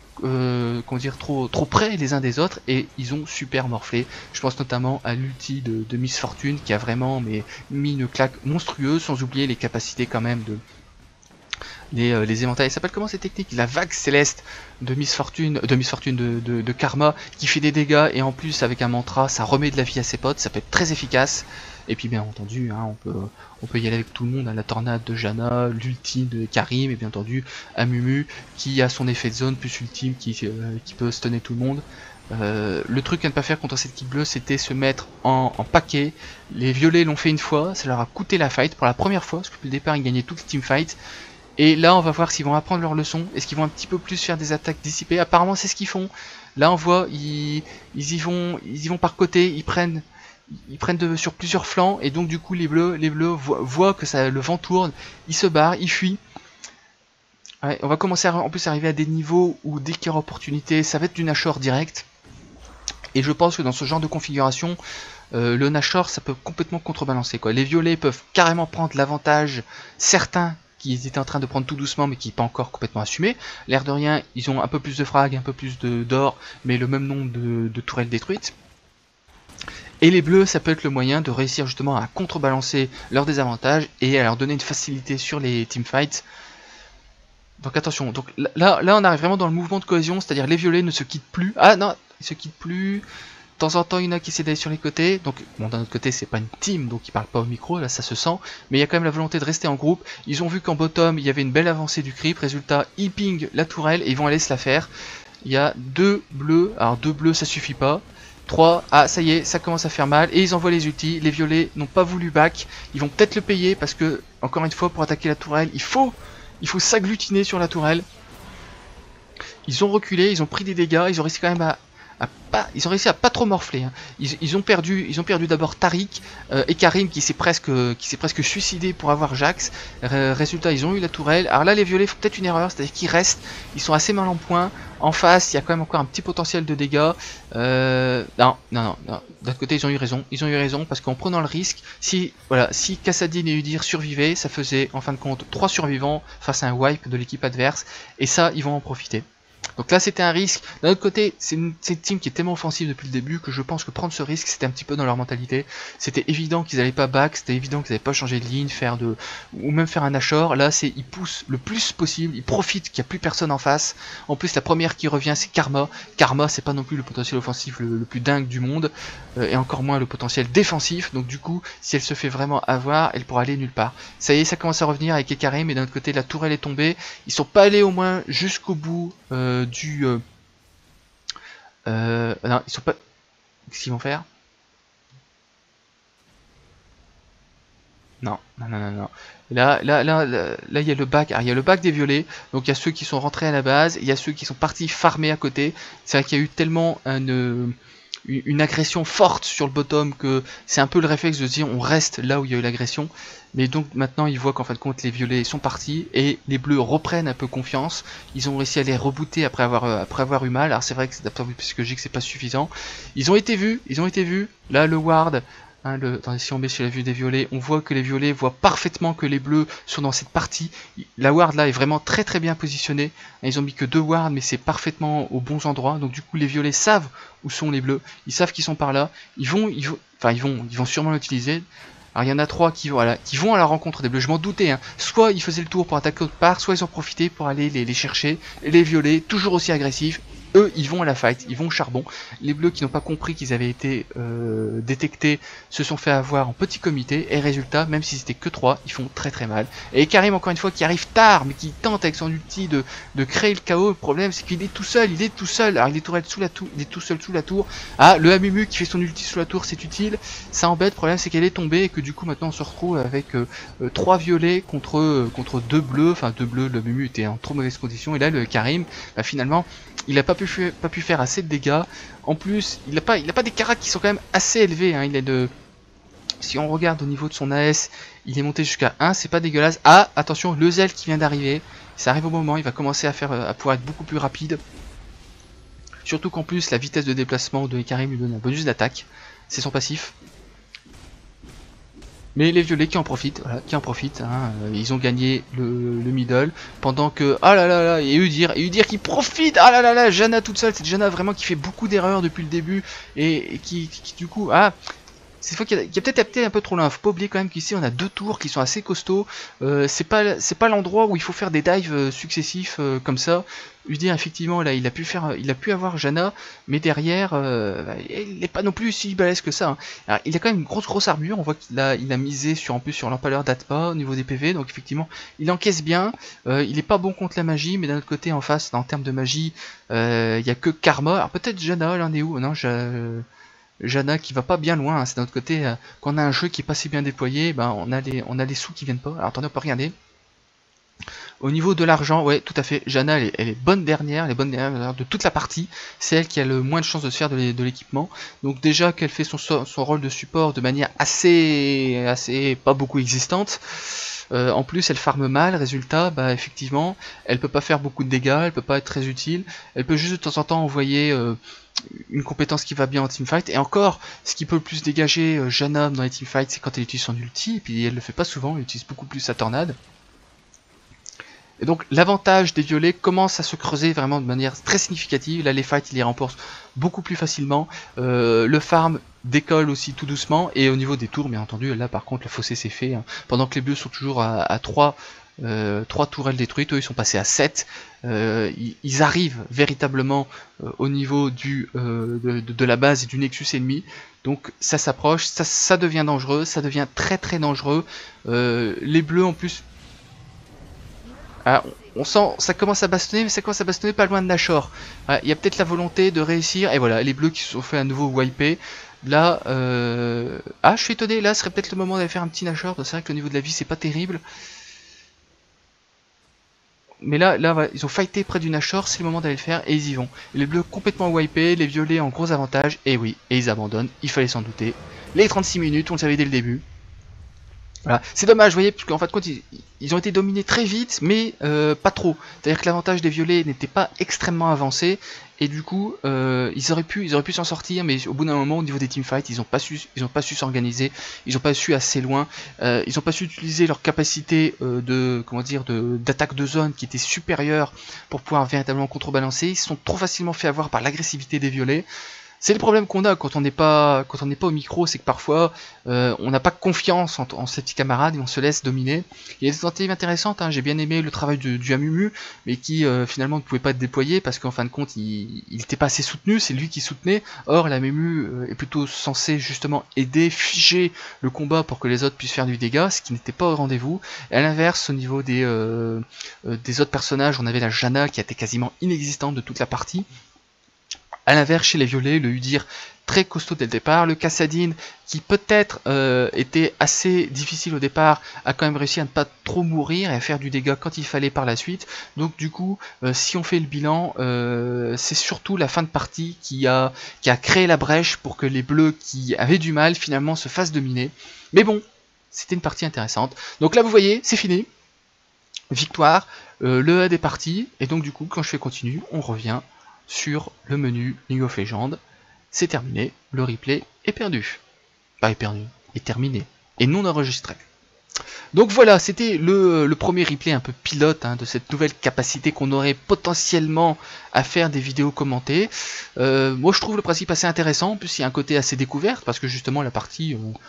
Speaker 1: près les uns des autres, et ils ont super morflé. Je pense notamment à l'ulti de Miss Fortune qui a vraiment mis une claque monstrueuse, sans oublier les capacités quand même de les éventails. Ça s'appelle comment cette technique? La vague céleste de Miss Fortune, de Karma, qui fait des dégâts, et en plus avec un mantra ça remet de la vie à ses potes, ça peut être très efficace. Et puis bien entendu, hein, on peut y aller avec tout le monde, hein, la tornade de Janna, l'ultime de Karim, et bien entendu Amumu qui a son effet de zone plus ultime qui peut stunner tout le monde. Le truc à ne pas faire contre cette équipe bleue, c'était se mettre en paquet. Les violets l'ont fait une fois, ça leur a coûté la fight pour la première fois, parce que depuis le départ ils gagnaient toutes les teamfights. Et là on va voir s'ils vont apprendre leur leçon, est-ce qu'ils vont un petit peu plus faire des attaques dissipées. Apparemment c'est ce qu'ils font. Là on voit, ils y vont par côté, ils prennent sur plusieurs flancs, et donc du coup les bleus voient que le vent tourne, ils se barrent, ils fuient. Ouais, on va commencer en plus arriver à des niveaux où dès qu'il y aura opportunité, ça va être du Nashor direct. Et je pense que dans ce genre de configuration, le Nashor ça peut complètement contrebalancer, quoi. Les violets peuvent carrément prendre l'avantage, certains qui étaient en train de prendre tout doucement mais qui n'est pas encore complètement assumé. L'air de rien, ils ont un peu plus de frag, un peu plus d'or, mais le même nombre de tourelles détruites. Et les bleus, ça peut être le moyen de réussir justement à contrebalancer leurs désavantages et à leur donner une facilité sur les teamfights. Donc attention, donc là on arrive vraiment dans le mouvement de cohésion, c'est-à-dire les violets ne se quittent plus. Ah non, ils se quittent plus. De temps en temps, il y en a qui essaient d'aller sur les côtés. Donc, bon, d'un autre côté, c'est pas une team, donc ils parlent pas au micro, là ça se sent. Mais il y a quand même la volonté de rester en groupe. Ils ont vu qu'en bottom, il y avait une belle avancée du creep. Résultat, ils pingent la tourelle et ils vont aller se la faire. Il y a 2 bleus. Alors 2 bleus, ça suffit pas. 3, ah ça y est, ça commence à faire mal. Et ils envoient les ultis. Les violets n'ont pas voulu back. Ils vont peut-être le payer parce que, encore une fois, pour attaquer la tourelle, il faut s'agglutiner sur la tourelle. Ils ont reculé, ils ont pris des dégâts, ils ont réussi quand même ils ont réussi à pas trop morfler, hein. Ils ont perdu d'abord Tariq et Karim qui s'est presque suicidé pour avoir Jax. Résultat, ils ont eu la tourelle. Alors là les violets font peut-être une erreur, c'est-à-dire qu'ils restent, ils sont assez mal en point. En face il y a quand même encore un petit potentiel de dégâts. Non, d'un côté ils ont eu raison parce qu'en prenant le risque, si Kassadin et Udyr survivaient, ça faisait en fin de compte 3 survivants face à un wipe de l'équipe adverse, et ça ils vont en profiter. Donc là c'était un risque. D'un autre côté, c'est une team qui est tellement offensive depuis le début que je pense que prendre ce risque c'était un petit peu dans leur mentalité. C'était évident qu'ils n'allaient pas back, c'était évident qu'ils n'allaient pas changer de ligne, ou même faire un Nashor. Là ils poussent le plus possible, ils profitent qu'il n'y a plus personne en face. En plus la première qui revient c'est Karma. Karma c'est pas non plus le potentiel offensif le plus dingue du monde, et encore moins le potentiel défensif. Donc du coup si elle se fait vraiment avoir, elle pourra aller nulle part. Ça y est, ça commence à revenir avec Ekarim, mais d'un autre côté la tourelle est tombée. Ils sont pas allés au moins jusqu'au bout non, ils sont pas. Qu'est-ce qu'ils vont faire? Non. Là, il y a le back. Il y a le back des violets. Donc il y a ceux qui sont rentrés à la base, il y a ceux qui sont partis farmer à côté. C'est vrai qu'il y a eu tellement une agression forte sur le bottom que c'est un peu le réflexe de se dire on reste là où il y a eu l'agression. Mais donc maintenant ils voient qu'en fin de compte les violets sont partis et les bleus reprennent un peu confiance. Ils ont réussi à les rebooter après avoir eu mal. Alors c'est vrai que d'après le psychologique c'est pas suffisant. Ils ont été vus. Là le ward, hein, attendez, si on met sur la vue des violets, on voit que les violets voient parfaitement que les bleus sont dans cette partie. La ward là est vraiment très très bien positionnée. Ils ont mis que 2 wards mais c'est parfaitement aux bons endroits. Donc du coup les violets savent où sont les bleus. Ils savent qu'ils sont par là. Ils vont sûrement l'utiliser. Alors il y en a 3 qui vont à la rencontre des bleus, je m'en doutais, hein. Soit ils faisaient le tour pour attaquer autre part, soit ils en profitaient pour aller les chercher, les violer, toujours aussi agressifs. Eux, ils vont à la fight, ils vont au charbon. Les bleus qui n'ont pas compris qu'ils avaient été détectés se sont fait avoir en petit comité. Et résultat, même si c'était que 3, ils font très très mal. Et Karim, encore une fois, qui arrive tard, mais qui tente avec son ulti de créer le chaos. Le problème, c'est qu'il est tout seul, Alors il est tourelle sous la tour, il est tout seul sous la tour. Ah, le Amumu qui fait son ulti sous la tour, c'est utile. Ça embête, le problème c'est qu'elle est tombée et que du coup maintenant on se retrouve avec 3 violets contre 2 bleus. Enfin 2 bleus, le Amumu était en trop mauvaise condition. Et là, le Karim, bah, finalement, il n'a pas pu faire assez de dégâts. En plus, il n'a pas des caractères qui sont quand même assez élevés. Hein. Il est de... Si on regarde au niveau de son AS, il est monté jusqu'à 1, c'est pas dégueulasse. Ah, attention, le Zell qui vient d'arriver. Ça arrive au moment, il va commencer à pouvoir être beaucoup plus rapide. Surtout qu'en plus, la vitesse de déplacement de Karim lui donne un bonus d'attaque. C'est son passif. Mais les violets qui en profitent, voilà, hein, ils ont gagné le middle, pendant que, ah là là là, et Udyr qui profite, ah là là là, Janna toute seule, c'est Janna vraiment qui fait beaucoup d'erreurs depuis le début, et qui du coup, ah, cette fois qu'il y a peut-être un peu trop loin. Faut pas oublier quand même qu'ici on a 2 tours qui sont assez costauds. C'est pas l'endroit où il faut faire des dives successifs comme ça. Udyr effectivement là il a pu avoir Janna, mais derrière il n'est pas non plus si balèze que ça. Hein. Alors, il a quand même une grosse armure. On voit qu'il a misé sur l'empaleur d'Atpa au niveau des PV, donc effectivement il encaisse bien. Il est pas bon contre la magie, mais d'un autre côté en face en termes de magie il y a que Karma. Alors peut-être Janna, elle en est où? Non, Janna qui va pas bien loin, hein. C'est d'un autre côté, quand on a un jeu qui est pas si bien déployé, ben on a les sous qui viennent pas. Alors attendez, on peut regarder. Au niveau de l'argent, ouais, tout à fait, Janna elle est bonne dernière, de toute la partie. C'est elle qui a le moins de chances de se faire de l'équipement. Donc déjà qu'elle fait son rôle de support de manière assez pas beaucoup existante. En plus elle farme mal, résultat, bah effectivement, elle peut pas faire beaucoup de dégâts, elle peut pas être très utile. Elle peut juste de temps en temps envoyer une compétence qui va bien en teamfight, et encore, ce qui peut le plus dégager Janna dans les teamfights, c'est quand elle utilise son ulti, et puis elle le fait pas souvent, elle utilise beaucoup plus sa tornade. Et donc l'avantage des violets commence à se creuser vraiment de manière très significative. Là les fights il les remporte beaucoup plus facilement, le farm décolle aussi tout doucement, et au niveau des tours bien entendu, là par contre le fossé s'est fait, hein. Pendant que les bleus sont toujours à 3 tourelles détruites, eux ils sont passés à 7. Ils arrivent véritablement au niveau de la base et du nexus ennemi, donc ça s'approche, ça devient dangereux, ça devient très très dangereux. Les bleus en plus, on sent, ça commence à bastonner, mais ça commence à bastonner pas loin de Nashor. Il y a peut-être la volonté de réussir, et voilà, les bleus qui se sont fait à nouveau wiper. Là, je suis étonné, là, ce serait peut-être le moment d'aller faire un petit Nashor, c'est vrai que le niveau de la vie, c'est pas terrible. Mais là, voilà, ils ont fighté près du Nashor, c'est le moment d'aller le faire, et ils y vont. Les bleus complètement wipés, les violets en gros avantage, et oui, et ils abandonnent, il fallait s'en douter. Les 36 minutes, on le savait dès le début. Voilà. C'est dommage, vous voyez, parce qu'en fait, ils ont été dominés très vite, mais pas trop. C'est-à-dire que l'avantage des violets n'était pas extrêmement avancé, et du coup, ils auraient pu s'en sortir, mais au bout d'un moment, au niveau des teamfights, ils ont pas su s'organiser, ils ont pas su assez loin, ils ont pas su utiliser leur capacité d'attaque de zone qui était supérieure pour pouvoir véritablement contrebalancer. Ils se sont trop facilement fait avoir par l'agressivité des violets. C'est le problème qu'on a quand on n'est pas au micro, c'est que parfois on n'a pas confiance en ses petits camarades et on se laisse dominer. Il y a des tentatives intéressantes, hein. J'ai bien aimé le travail du Amumu, mais qui finalement ne pouvait pas être déployé parce qu'en fin de compte il n'était pas assez soutenu, c'est lui qui soutenait. Or l'Amumu est plutôt censé justement aider, figer le combat pour que les autres puissent faire du dégât, ce qui n'était pas au rendez-vous. Et à l'inverse, au niveau des autres personnages, on avait la Janna qui était quasiment inexistante de toute la partie. A l'inverse, chez les violets, le Udyr très costaud dès le départ, le Kassadin qui peut-être était assez difficile au départ, a quand même réussi à ne pas trop mourir et à faire du dégât quand il fallait par la suite. Donc du coup, si on fait le bilan, c'est surtout la fin de partie qui a créé la brèche pour que les bleus qui avaient du mal finalement se fassent dominer. Mais bon, c'était une partie intéressante. Donc là vous voyez, c'est fini. Victoire, le HUD est parti, et donc du coup quand je fais continue, on revient sur le menu League of Legends. C'est terminé, le replay est perdu. Pas est perdu, est terminé, et non enregistré. Donc voilà, c'était le premier replay un peu pilote, hein, de cette nouvelle capacité qu'on aurait potentiellement à faire des vidéos commentées. Moi je trouve le principe assez intéressant, en plus il y a un côté assez découverte, parce que justement la partie...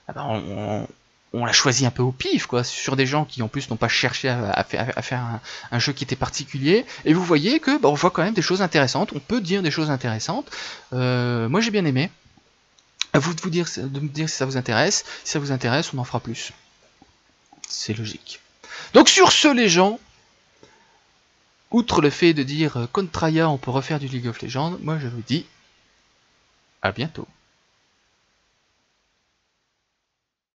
Speaker 1: ah ben, on l'a choisi un peu au pif, quoi, sur des gens qui en plus n'ont pas cherché à faire un jeu qui était particulier. Et vous voyez que on voit quand même des choses intéressantes, on peut dire des choses intéressantes. Moi j'ai bien aimé. À vous de me dire si ça vous intéresse. Si ça vous intéresse, on en fera plus. C'est logique. Donc sur ce, les gens, outre le fait de dire Contraia, on peut refaire du League of Legends, moi je vous dis à bientôt.